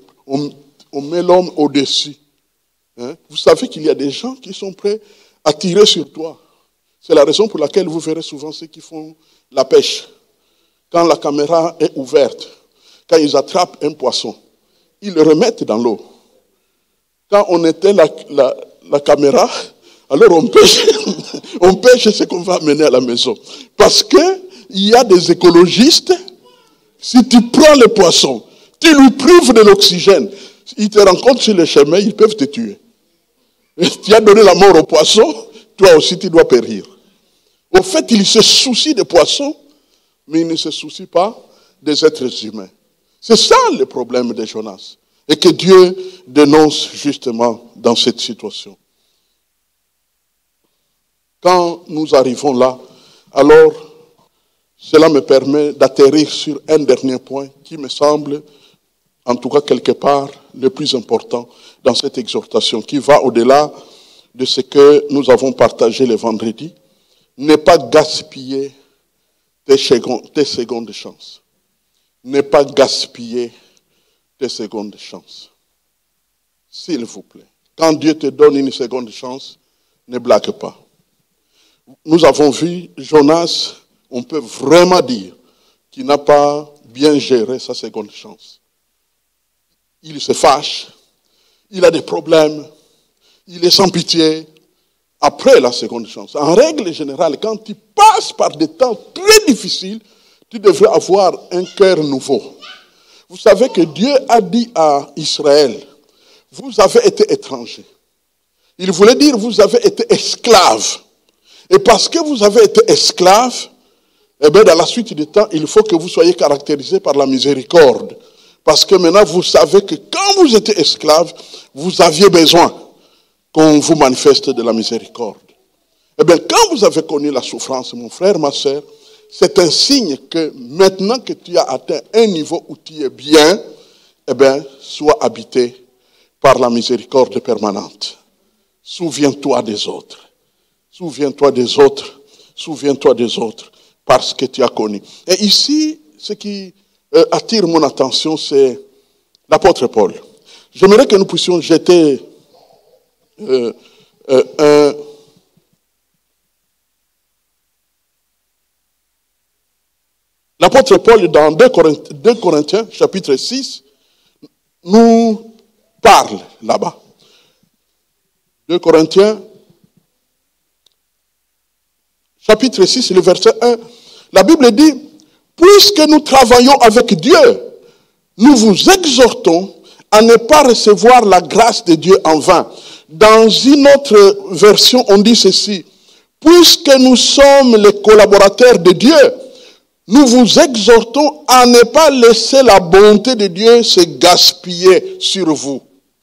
met l'homme au-dessus. Hein? Vous savez qu'il y a des gens qui sont prêts à tirer sur toi. C'est la raison pour laquelle vous verrez souvent ceux qui font la pêche. Quand la caméra est ouverte, quand ils attrapent un poisson, ils le remettent dans l'eau. Quand on éteint la caméra, alors on pêche ce qu'on va amener à la maison. Parce qu'il y a des écologistes, si tu prends le poisson, tu lui prives de l'oxygène, ils te rencontrent sur le chemin, ils peuvent te tuer. Et tu as donné la mort au poisson, toi aussi tu dois périr. Au fait, ils se soucient des poissons, mais il ne se soucie pas des êtres humains. C'est ça le problème de Jonas. Et que Dieu dénonce justement dans cette situation. Quand nous arrivons là, alors cela me permet d'atterrir sur un dernier point qui me semble, en tout cas quelque part, le plus important dans cette exhortation, qui va au-delà de ce que nous avons partagé le vendredi. Ne pas gaspiller tes secondes chances. Ne pas gaspiller tes secondes chances. S'il vous plaît. Quand Dieu te donne une seconde chance, ne blague pas. Nous avons vu Jonas, on peut vraiment dire qu'il n'a pas bien géré sa seconde chance. Il se fâche, il a des problèmes, il est sans pitié. Après la seconde chance, en règle générale, quand tu passes par des temps très difficiles, tu devrais avoir un cœur nouveau. Vous savez que Dieu a dit à Israël, vous avez été étrangers. Il voulait dire, vous avez été esclaves. Et parce que vous avez été esclaves, Eh bien, dans la suite du temps, il faut que vous soyez caractérisés par la miséricorde. Parce que maintenant, vous savez que quand vous étiez esclaves, vous aviez besoin qu'on vous manifeste de la miséricorde. Eh bien, quand vous avez connu la souffrance, mon frère, ma soeur, c'est un signe que maintenant que tu as atteint un niveau où tu es bien, eh bien, sois habité par la miséricorde permanente. Souviens-toi des autres. Souviens-toi des autres. Souviens-toi des autres. Parce que tu as connu. Et ici, ce qui attire mon attention, c'est l'apôtre Paul. J'aimerais que nous puissions jeter l'apôtre Paul, dans 2 Corinthiens, chapitre 6, nous parle là-bas. 2 Corinthiens, chapitre 6, le verset 1. La Bible dit, puisque nous travaillons avec Dieu, nous vous exhortons à ne pas recevoir la grâce de Dieu en vain. Dans une autre version, on dit ceci, puisque nous sommes les collaborateurs de Dieu, nous vous exhortons à ne pas laisser la bonté de Dieu se gaspiller sur vous.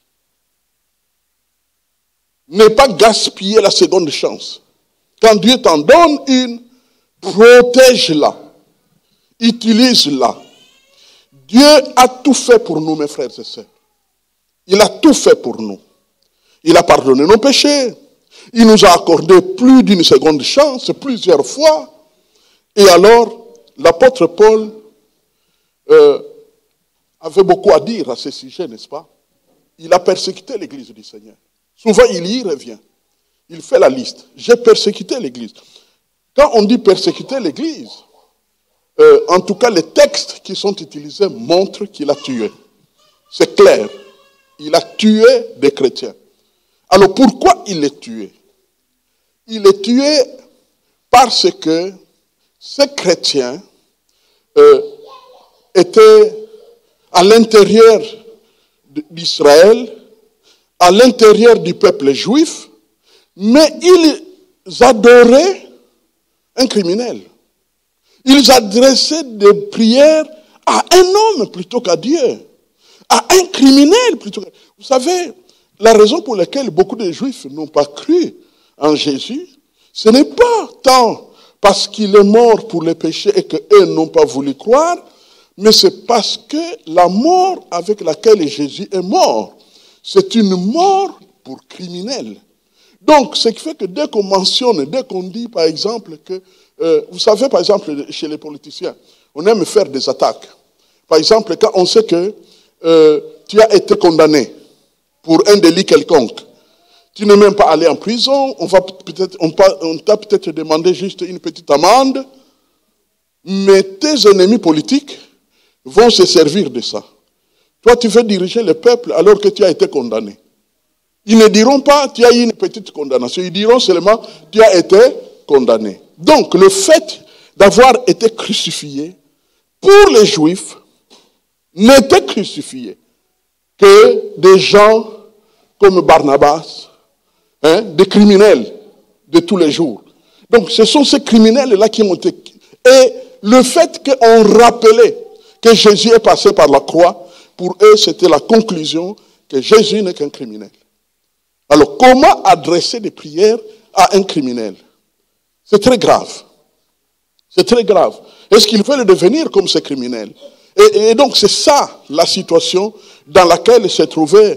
Ne pas gaspiller la seconde chance. Quand Dieu t'en donne une, protège-la. Utilise-la. Dieu a tout fait pour nous, mes frères et sœurs. Il a tout fait pour nous. Il a pardonné nos péchés. Il nous a accordé plus d'une seconde chance, plusieurs fois. Et alors, l'apôtre Paul avait beaucoup à dire à ce sujet, n'est-ce pas? Il a persécuté l'église du Seigneur. Souvent, il y revient. Il fait la liste. J'ai persécuté l'église. Quand on dit persécuter l'église, en tout cas, les textes qui sont utilisés montrent qu'il a tué. C'est clair. Il a tué des chrétiens. Alors, pourquoi il les tué? Il les tué parce que ces chrétiens étaient à l'intérieur d'Israël, à l'intérieur du peuple juif, mais ils adoraient un criminel. Ils adressaient des prières à un homme plutôt qu'à Dieu, à un criminel plutôt qu'à Dieu. Vous savez, la raison pour laquelle beaucoup de Juifs n'ont pas cru en Jésus, ce n'est pas tant parce qu'il est mort pour les péchés et qu'eux n'ont pas voulu croire, mais c'est parce que la mort avec laquelle Jésus est mort, c'est une mort pour criminel. Donc, ce qui fait que dès qu'on mentionne, dès qu'on dit, par exemple, que, vous savez, par exemple, chez les politiciens, on aime faire des attaques. Par exemple, quand on sait que tu as été condamné pour un délit quelconque, tu n'es même pas allé en prison, on t'a peut-être demandé juste une petite amende, mais tes ennemis politiques vont se servir de ça. Toi, tu veux diriger le peuple alors que tu as été condamné. Ils ne diront pas tu as eu une petite condamnation, ils diront seulement tu as été condamné. Donc, le fait d'avoir été crucifié, pour les Juifs, n'était crucifié que des gens comme Barnabas, des criminels de tous les jours. Donc, ce sont ces criminels-là qui ont été... Et le fait qu'on rappelait que Jésus est passé par la croix, pour eux, c'était la conclusion que Jésus n'est qu'un criminel. Alors, comment adresser des prières à un criminel? C'est très grave. C'est très grave. Est-ce qu'il veut le devenir comme ce criminel? Et donc, c'est ça la situation dans laquelle s'est trouvé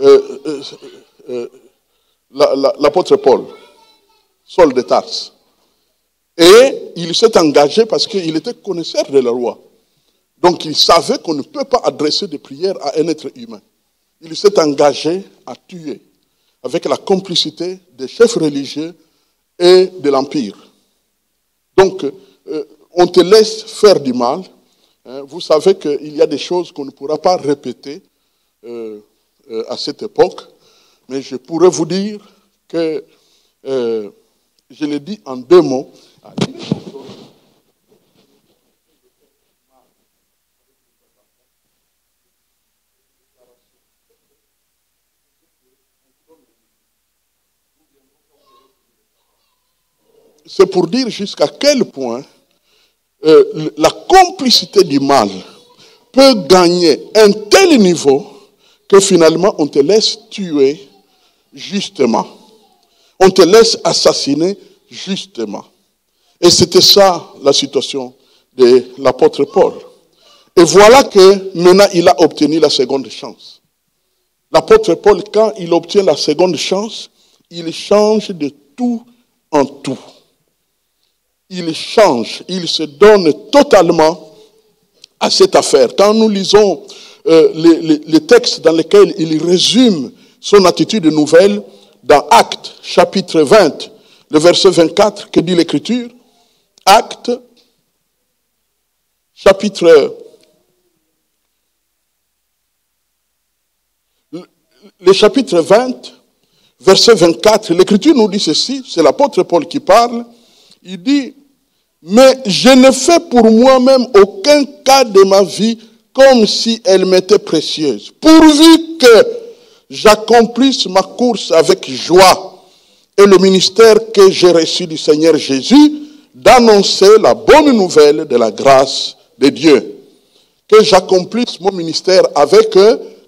l'apôtre Paul, Saul de Tarse. Et il s'est engagé parce qu'il était connaisseur de la loi. Donc, il savait qu'on ne peut pas adresser des prières à un être humain. Il s'est engagé à tuer avec la complicité des chefs religieux et de l'Empire. Donc, on te laisse faire du mal. Vous savez qu'il y a des choses qu'on ne pourra pas répéter à cette époque, mais je pourrais vous dire que, je l'ai dit en 2 mots, c'est pour dire jusqu'à quel point la complicité du mal peut gagner un tel niveau que finalement on te laisse tuer justement. On te laisse assassiner justement. Et c'était ça la situation de l'apôtre Paul. Et voilà que maintenant il a obtenu la seconde chance. L'apôtre Paul, quand il obtient la seconde chance, il change de tout en tout. Il change, il se donne totalement à cette affaire. Quand nous lisons les textes dans lesquels il résume son attitude nouvelle, dans Actes, chapitre 20, le verset 24, que dit l'Écriture? Actes, chapitre... Le chapitre 20, verset 24, l'Écriture nous dit ceci, c'est l'apôtre Paul qui parle, il dit, « Mais je ne fais pour moi-même aucun cas de ma vie comme si elle m'était précieuse, pourvu que j'accomplisse ma course avec joie et le ministère que j'ai reçu du Seigneur Jésus, d'annoncer la bonne nouvelle de la grâce de Dieu. Que j'accomplisse mon ministère avec joie. »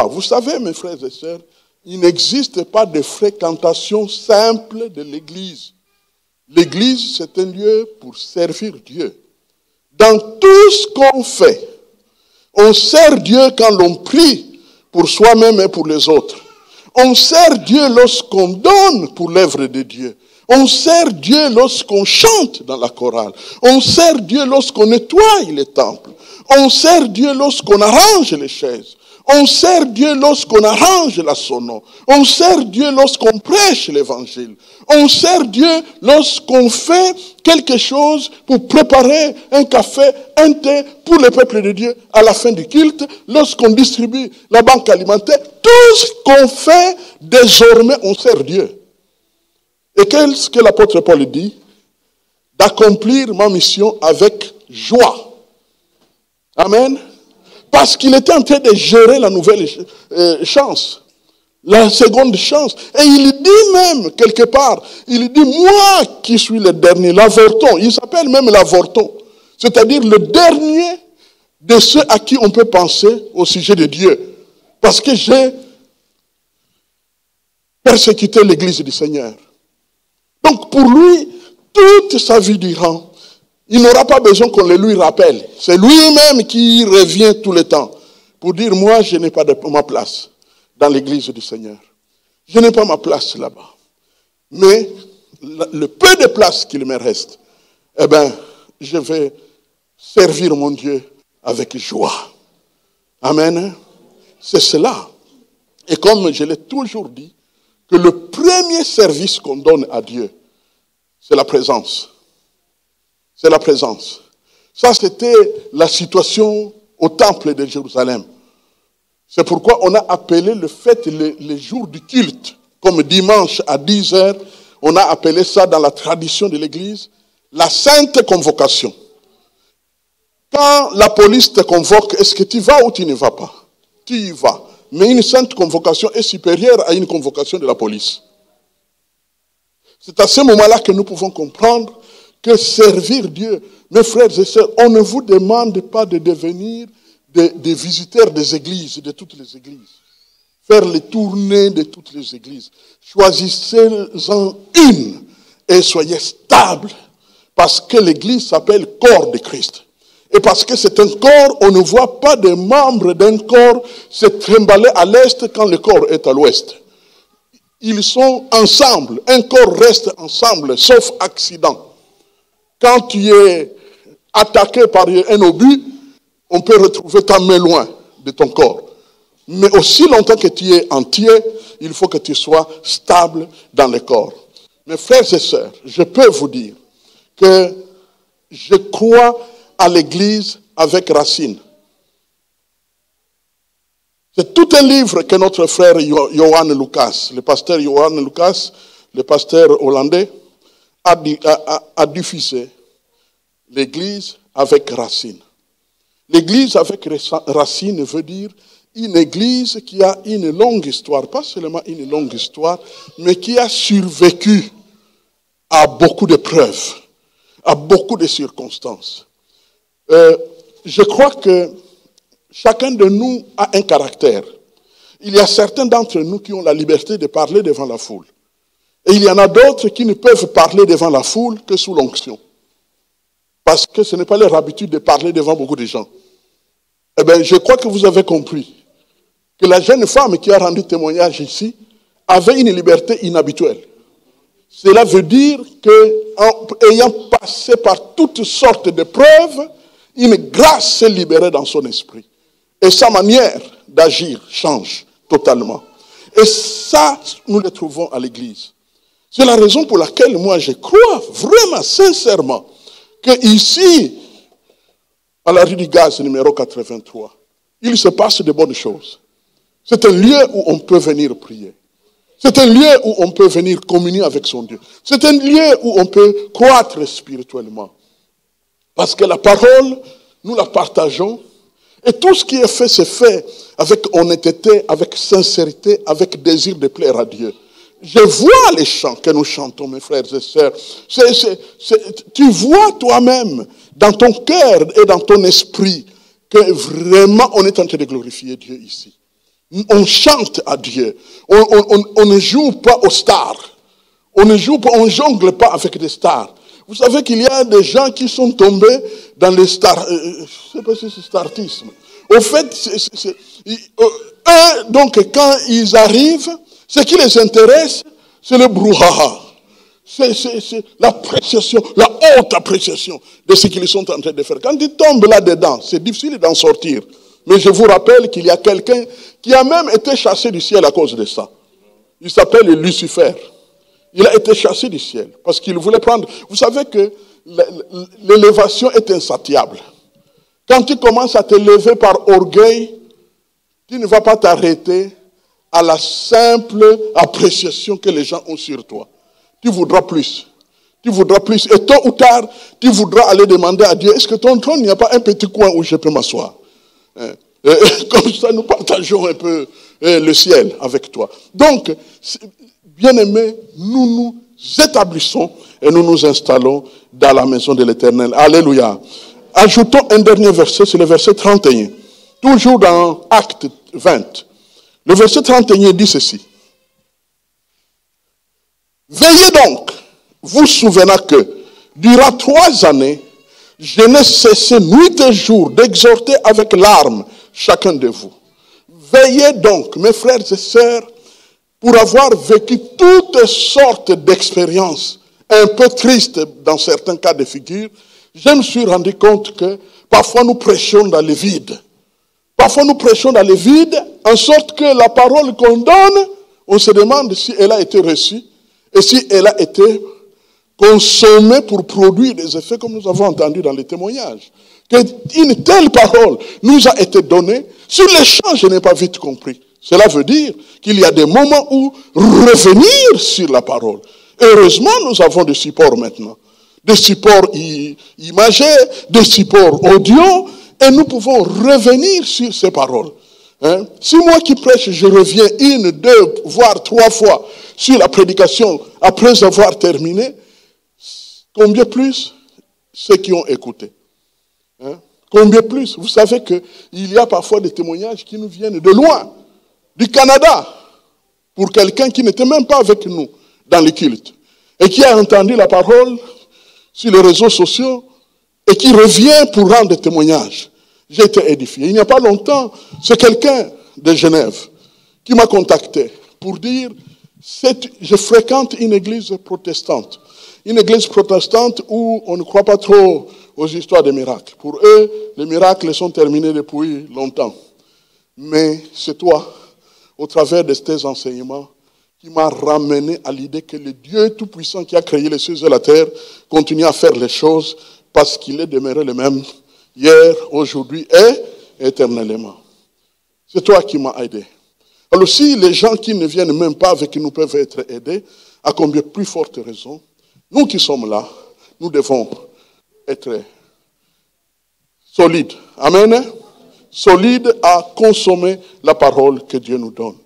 Vous savez, mes frères et sœurs, il n'existe pas de fréquentation simple de l'Église. L'Église, c'est un lieu pour servir Dieu. Dans tout ce qu'on fait, on sert Dieu quand l'on prie pour soi-même et pour les autres. On sert Dieu lorsqu'on donne pour l'œuvre de Dieu. On sert Dieu lorsqu'on chante dans la chorale. On sert Dieu lorsqu'on nettoie les temples. On sert Dieu lorsqu'on arrange les chaises. On sert Dieu lorsqu'on arrange la sono. On sert Dieu lorsqu'on prêche l'évangile. On sert Dieu lorsqu'on fait quelque chose pour préparer un café, un thé pour le peuple de Dieu à la fin du culte, lorsqu'on distribue la banque alimentaire. Tout ce qu'on fait, désormais, on sert Dieu. Et qu'est-ce que l'apôtre Paul dit? D'accomplir ma mission avec joie. Amen. Parce qu'il était en train de gérer la nouvelle chance, la seconde chance. Et il dit même, quelque part, il dit, moi qui suis le dernier, l'avorton, il s'appelle même l'avorton, c'est-à-dire le dernier de ceux à qui on peut penser au sujet de Dieu. Parce que j'ai persécuté l'Église du Seigneur. Donc pour lui, toute sa vie durant, il n'aura pas besoin qu'on le lui rappelle. C'est lui-même qui revient tout le temps pour dire, moi, je n'ai pas ma place dans l'église du Seigneur. Je n'ai pas ma place là-bas. Mais le peu de place qu'il me reste, eh bien, je vais servir mon Dieu avec joie. Amen. C'est cela. Et comme je l'ai toujours dit, que le premier service qu'on donne à Dieu, c'est la présence. C'est la présence. Ça, c'était la situation au temple de Jérusalem. C'est pourquoi on a appelé le fête, les jours du culte, comme dimanche à 10h, on a appelé ça dans la tradition de l'Église, la sainte convocation. Quand la police te convoque, est-ce que tu vas ou tu ne vas pas? Tu y vas. Mais une sainte convocation est supérieure à une convocation de la police. C'est à ce moment-là que nous pouvons comprendre que servir Dieu, mes frères et sœurs, on ne vous demande pas de devenir des visiteurs des églises, de toutes les églises. Faire les tournées de toutes les églises. Choisissez-en une et soyez stables. Parce que l'église s'appelle corps de Christ. Et parce que c'est un corps, on ne voit pas des membres d'un corps se trimballer à l'est quand le corps est à l'ouest. Ils sont ensemble. Un corps reste ensemble, sauf accident. Quand tu es attaqué par un obus, on peut retrouver ta main loin de ton corps. Mais aussi longtemps que tu es entier, il faut que tu sois stable dans le corps. Mes frères et sœurs, je peux vous dire que je crois à l'église avec racines. C'est tout un livre que notre frère Johan Lucas, le pasteur Johan Lucas, le pasteur hollandais, a diffusé l'église avec racines. L'église avec racines veut dire une église qui a une longue histoire, pas seulement une longue histoire, mais qui a survécu à beaucoup d'épreuves, à beaucoup de circonstances. Je crois que chacun de nous a un caractère. Il y a certains d'entre nous qui ont la liberté de parler devant la foule. Et il y en a d'autres qui ne peuvent parler devant la foule que sous l'onction. Parce que ce n'est pas leur habitude de parler devant beaucoup de gens. Eh bien, je crois que vous avez compris que la jeune femme qui a rendu témoignage ici avait une liberté inhabituelle. Cela veut dire qu'ayant passé par toutes sortes de preuves, une grâce s'est libérée dans son esprit. Et sa manière d'agir change totalement. Et ça, nous le trouvons à l'église. C'est la raison pour laquelle moi je crois vraiment, sincèrement, que ici, à la rue du Gaz numéro 83, il se passe de bonnes choses. C'est un lieu où on peut venir prier. C'est un lieu où on peut venir communier avec son Dieu. C'est un lieu où on peut croître spirituellement. Parce que la parole, nous la partageons. Et tout ce qui est fait, c'est fait avec honnêteté, avec sincérité, avec désir de plaire à Dieu. Je vois les chants que nous chantons, mes frères et sœurs. Tu vois toi-même, dans ton cœur et dans ton esprit, que vraiment on est en train de glorifier Dieu ici. On chante à Dieu. On ne joue pas aux stars. On ne jongle pas avec des stars. Vous savez qu'il y a des gens qui sont tombés dans les stars. Je ne sais pas si c'est startisme. Au fait, eux, donc, quand ils arrivent, ce qui les intéresse, c'est le brouhaha. C'est l'appréciation, la haute appréciation de ce qu'ils sont en train de faire. Quand ils tombent là-dedans, c'est difficile d'en sortir. Mais je vous rappelle qu'il y a quelqu'un qui a même été chassé du ciel à cause de ça. Il s'appelle Lucifer. Il a été chassé du ciel parce qu'il voulait prendre... Vous savez que l'élévation est insatiable. Quand tu commences à te lever par orgueil, tu ne vas pas t'arrêter à la simple appréciation que les gens ont sur toi. Tu voudras plus. Tu voudras plus. Et tôt ou tard, tu voudras aller demander à Dieu, est-ce que ton trône, il n'y a pas un petit coin où je peux m'asseoir? Comme ça, nous partageons un peu le ciel avec toi. Donc, bien-aimés, nous nous établissons et nous nous installons dans la maison de l'Éternel. Alléluia. Ajoutons un dernier verset, c'est le verset 31. Toujours dans Acte 20. Le verset 31 dit ceci. Veillez donc, vous souvenant que, durant 3 années, je n'ai cessé nuit et jour d'exhorter avec larmes chacun de vous. Veillez donc, mes frères et sœurs, pour avoir vécu toutes sortes d'expériences un peu tristes dans certains cas de figure, je me suis rendu compte que parfois nous prêchons dans le vide. Parfois nous prêchons dans le vide, en sorte que la parole qu'on donne, on se demande si elle a été reçue et si elle a été consommée pour produire des effets comme nous avons entendu dans les témoignages. Qu'une telle parole nous a été donnée, sur le champ, je n'ai pas vite compris. Cela veut dire qu'il y a des moments où revenir sur la parole. Heureusement, nous avons des supports maintenant. Des supports imagés, des supports audio, et nous pouvons revenir sur ces paroles. Si moi qui prêche, je reviens 1, 2, voire 3 fois sur la prédication après avoir terminé, combien plus ceux qui ont écouté? Combien plus? Vous savez qu'il y a parfois des témoignages qui nous viennent de loin, du Canada, pour quelqu'un qui n'était même pas avec nous dans le culte, et qui a entendu la parole sur les réseaux sociaux, et qui revient pour rendre des témoignages. J'ai été édifié. Il n'y a pas longtemps, c'est quelqu'un de Genève qui m'a contacté pour dire, je fréquente une église protestante. Une église protestante où on ne croit pas trop aux histoires des miracles. Pour eux, les miracles sont terminés depuis longtemps. Mais c'est toi, au travers de tes enseignements, qui m'a ramené à l'idée que le Dieu Tout-Puissant qui a créé les cieux et la terre continue à faire les choses parce qu'il est demeuré le même hier, aujourd'hui et éternellement. C'est toi qui m'as aidé. Alors si les gens qui ne viennent même pas avec nous peuvent être aidés, à combien plus forte raison, nous qui sommes là, nous devons être solides. Amen. Solides à consommer la parole que Dieu nous donne.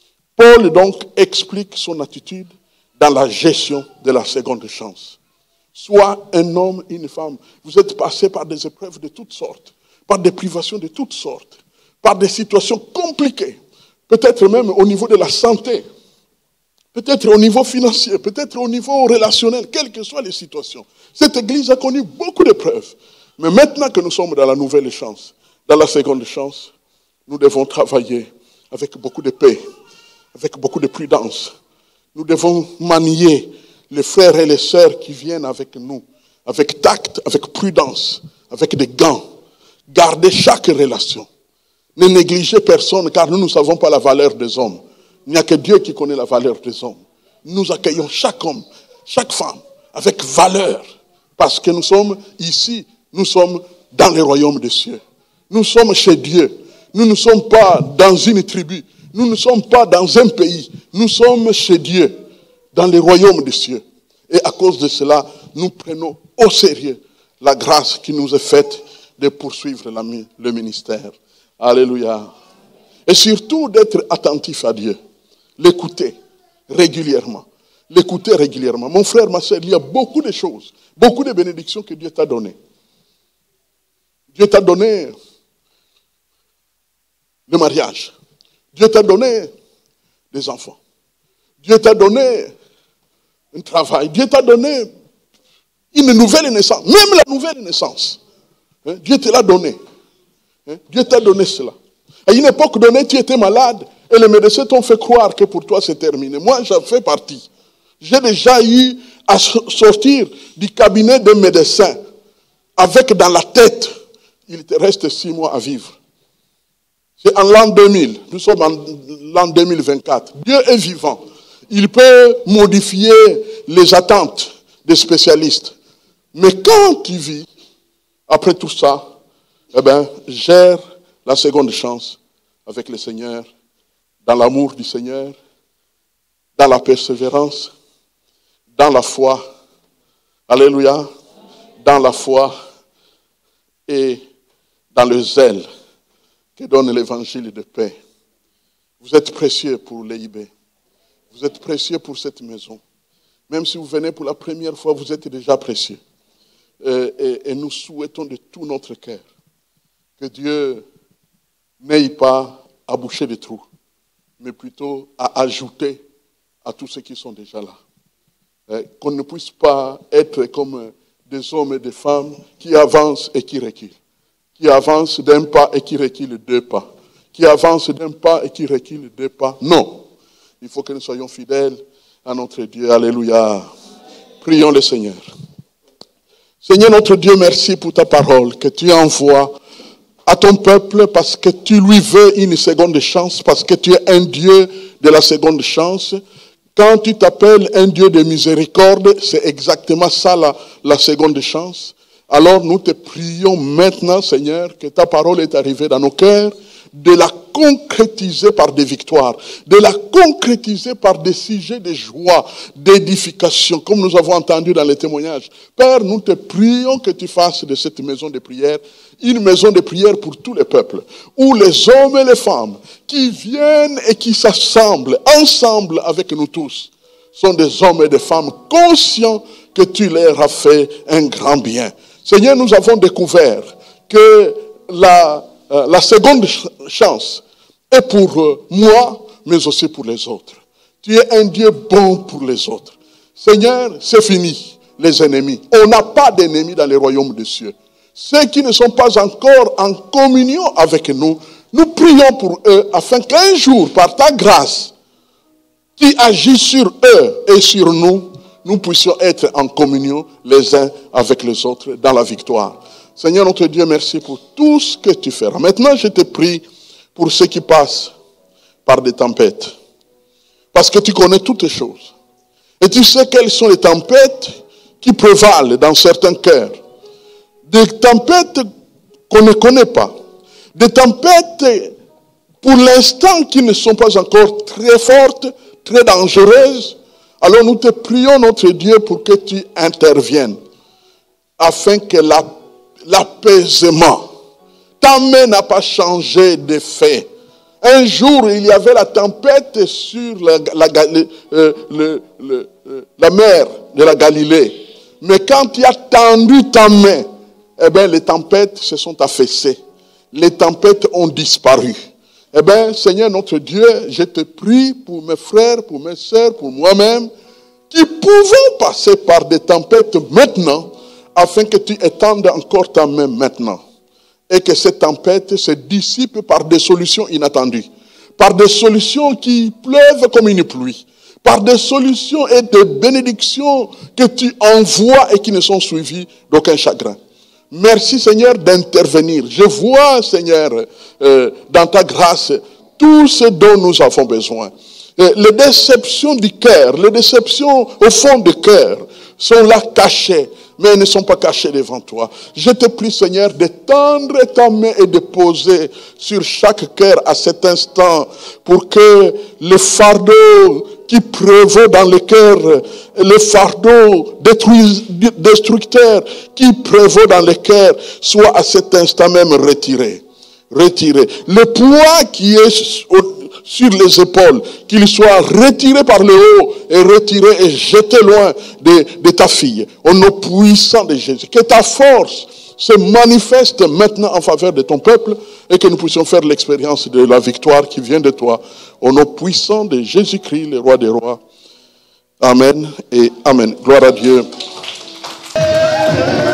Paul donc explique son attitude dans la gestion de la seconde chance. Soit un homme, une femme. Vous êtes passé par des épreuves de toutes sortes, par des privations de toutes sortes, par des situations compliquées, peut-être même au niveau de la santé, peut-être au niveau financier, peut-être au niveau relationnel, quelles que soient les situations. Cette église a connu beaucoup d'épreuves. Mais maintenant que nous sommes dans la nouvelle chance, dans la seconde chance, nous devons travailler avec beaucoup de paix, avec beaucoup de prudence. Nous devons manier les frères et les sœurs qui viennent avec nous, avec tact, avec prudence, avec des gants. Garder chaque relation. Ne négligez personne, car nous ne savons pas la valeur des hommes. Il n'y a que Dieu qui connaît la valeur des hommes. Nous accueillons chaque homme, chaque femme, avec valeur. Parce que nous sommes ici, nous sommes dans le royaume des cieux. Nous sommes chez Dieu. Nous ne sommes pas dans une tribu. Nous ne sommes pas dans un pays. Nous sommes chez Dieu, dans le royaume des cieux. Et à cause de cela, nous prenons au sérieux la grâce qui nous est faite de poursuivre le ministère. Alléluia. Et surtout d'être attentif à Dieu. L'écouter régulièrement. L'écouter régulièrement. Mon frère, ma soeur, il y a beaucoup de choses, beaucoup de bénédictions que Dieu t'a données. Dieu t'a donné le mariage. Dieu t'a donné des enfants. Dieu t'a donné un travail. Dieu t'a donné une nouvelle naissance. Même la nouvelle naissance. Dieu te l'a donné. Dieu t'a donné cela. À une époque donnée, tu étais malade et les médecins t'ont fait croire que pour toi c'est terminé. Moi, j'en fais partie. J'ai déjà eu à sortir du cabinet d'un médecin avec dans la tête, il te reste 6 mois à vivre. C'est en l'an 2000. Nous sommes en l'an 2024. Dieu est vivant. Il peut modifier les attentes des spécialistes. Mais quand tu vis, après tout ça, eh bien, gère la seconde chance avec le Seigneur, dans l'amour du Seigneur, dans la persévérance, dans la foi. Alléluia. Dans la foi et dans le zèle que donne l'évangile de paix. Vous êtes précieux pour l'EIB. Vous êtes précieux pour cette maison. Même si vous venez pour la première fois, vous êtes déjà précieux. Et nous souhaitons de tout notre cœur que Dieu n'aille pas à boucher des trous, mais plutôt à ajouter à tous ceux qui sont déjà là. Qu'on ne puisse pas être comme des hommes et des femmes qui avancent et qui reculent. Qui avancent d'un pas et qui reculent 2 pas. Qui avancent d'un pas et qui reculent 2 pas. Non. Il faut que nous soyons fidèles à notre Dieu. Alléluia. Prions le Seigneur. Seigneur notre Dieu, merci pour ta parole que tu envoies à ton peuple parce que tu lui veux une seconde chance, parce que tu es un Dieu de la seconde chance. Quand tu t'appelles un Dieu de miséricorde, c'est exactement ça la seconde chance. Alors nous te prions maintenant, Seigneur, que ta parole est arrivée dans nos cœurs, de la concrétiser par des victoires, de la concrétiser par des sujets de joie, d'édification, comme nous avons entendu dans les témoignages. Père, nous te prions que tu fasses de cette maison de prière une maison de prière pour tous les peuples, où les hommes et les femmes qui viennent et qui s'assemblent ensemble avec nous tous sont des hommes et des femmes conscients que tu leur as fait un grand bien. Seigneur, nous avons découvert que la seconde chance est pour moi, mais aussi pour les autres. Tu es un Dieu bon pour les autres. Seigneur, c'est fini, les ennemis. On n'a pas d'ennemis dans les royaumes des cieux. Ceux qui ne sont pas encore en communion avec nous, nous prions pour eux afin qu'un jour, par ta grâce, qui agit sur eux et sur nous, nous puissions être en communion les uns avec les autres dans la victoire. Seigneur notre Dieu, merci pour tout ce que tu feras. Maintenant, je te prie pour ceux qui passent par des tempêtes. Parce que tu connais toutes les choses. Et tu sais quelles sont les tempêtes qui prévalent dans certains cœurs. Des tempêtes qu'on ne connaît pas. Des tempêtes, pour l'instant, qui ne sont pas encore très fortes, très dangereuses. Alors nous te prions, notre Dieu, pour que tu interviennes. Afin que l'apaisement, ta main n'a pas changé d'effet. Un jour, il y avait la tempête sur la mer de la Galilée. Mais quand tu as tendu ta main, eh bien, les tempêtes se sont affaissées. Les tempêtes ont disparu. Eh bien, Seigneur notre Dieu, je te prie pour mes frères, pour mes sœurs, pour moi-même, qui pouvons passer par des tempêtes maintenant, afin que tu étendes encore ta main maintenant. Et que ces tempêtes se dissipent par des solutions inattendues. Par des solutions qui pleuvent comme une pluie. Par des solutions et des bénédictions que tu envoies et qui ne sont suivies d'aucun chagrin. Merci Seigneur d'intervenir. Je vois Seigneur dans ta grâce tout ce dont nous avons besoin. Les déceptions du cœur, les déceptions au fond du cœur sont là cachées, mais elles ne sont pas cachées devant toi. Je te prie Seigneur de tendre ta main et de poser sur chaque cœur à cet instant pour que le fardeau qui prévaut dans le cœur, le fardeau destructeur qui prévaut dans le cœur soit à cet instant même retiré. Retiré. Le poids qui est sur les épaules, qu'il soit retiré par le haut et retiré et jeté loin de ta fille. Au nom puissant de Jésus. Que ta force se manifeste maintenant en faveur de ton peuple et que nous puissions faire l'expérience de la victoire qui vient de toi. Au nom puissant de Jésus-Christ, le roi des rois. Amen et amen. Gloire à Dieu.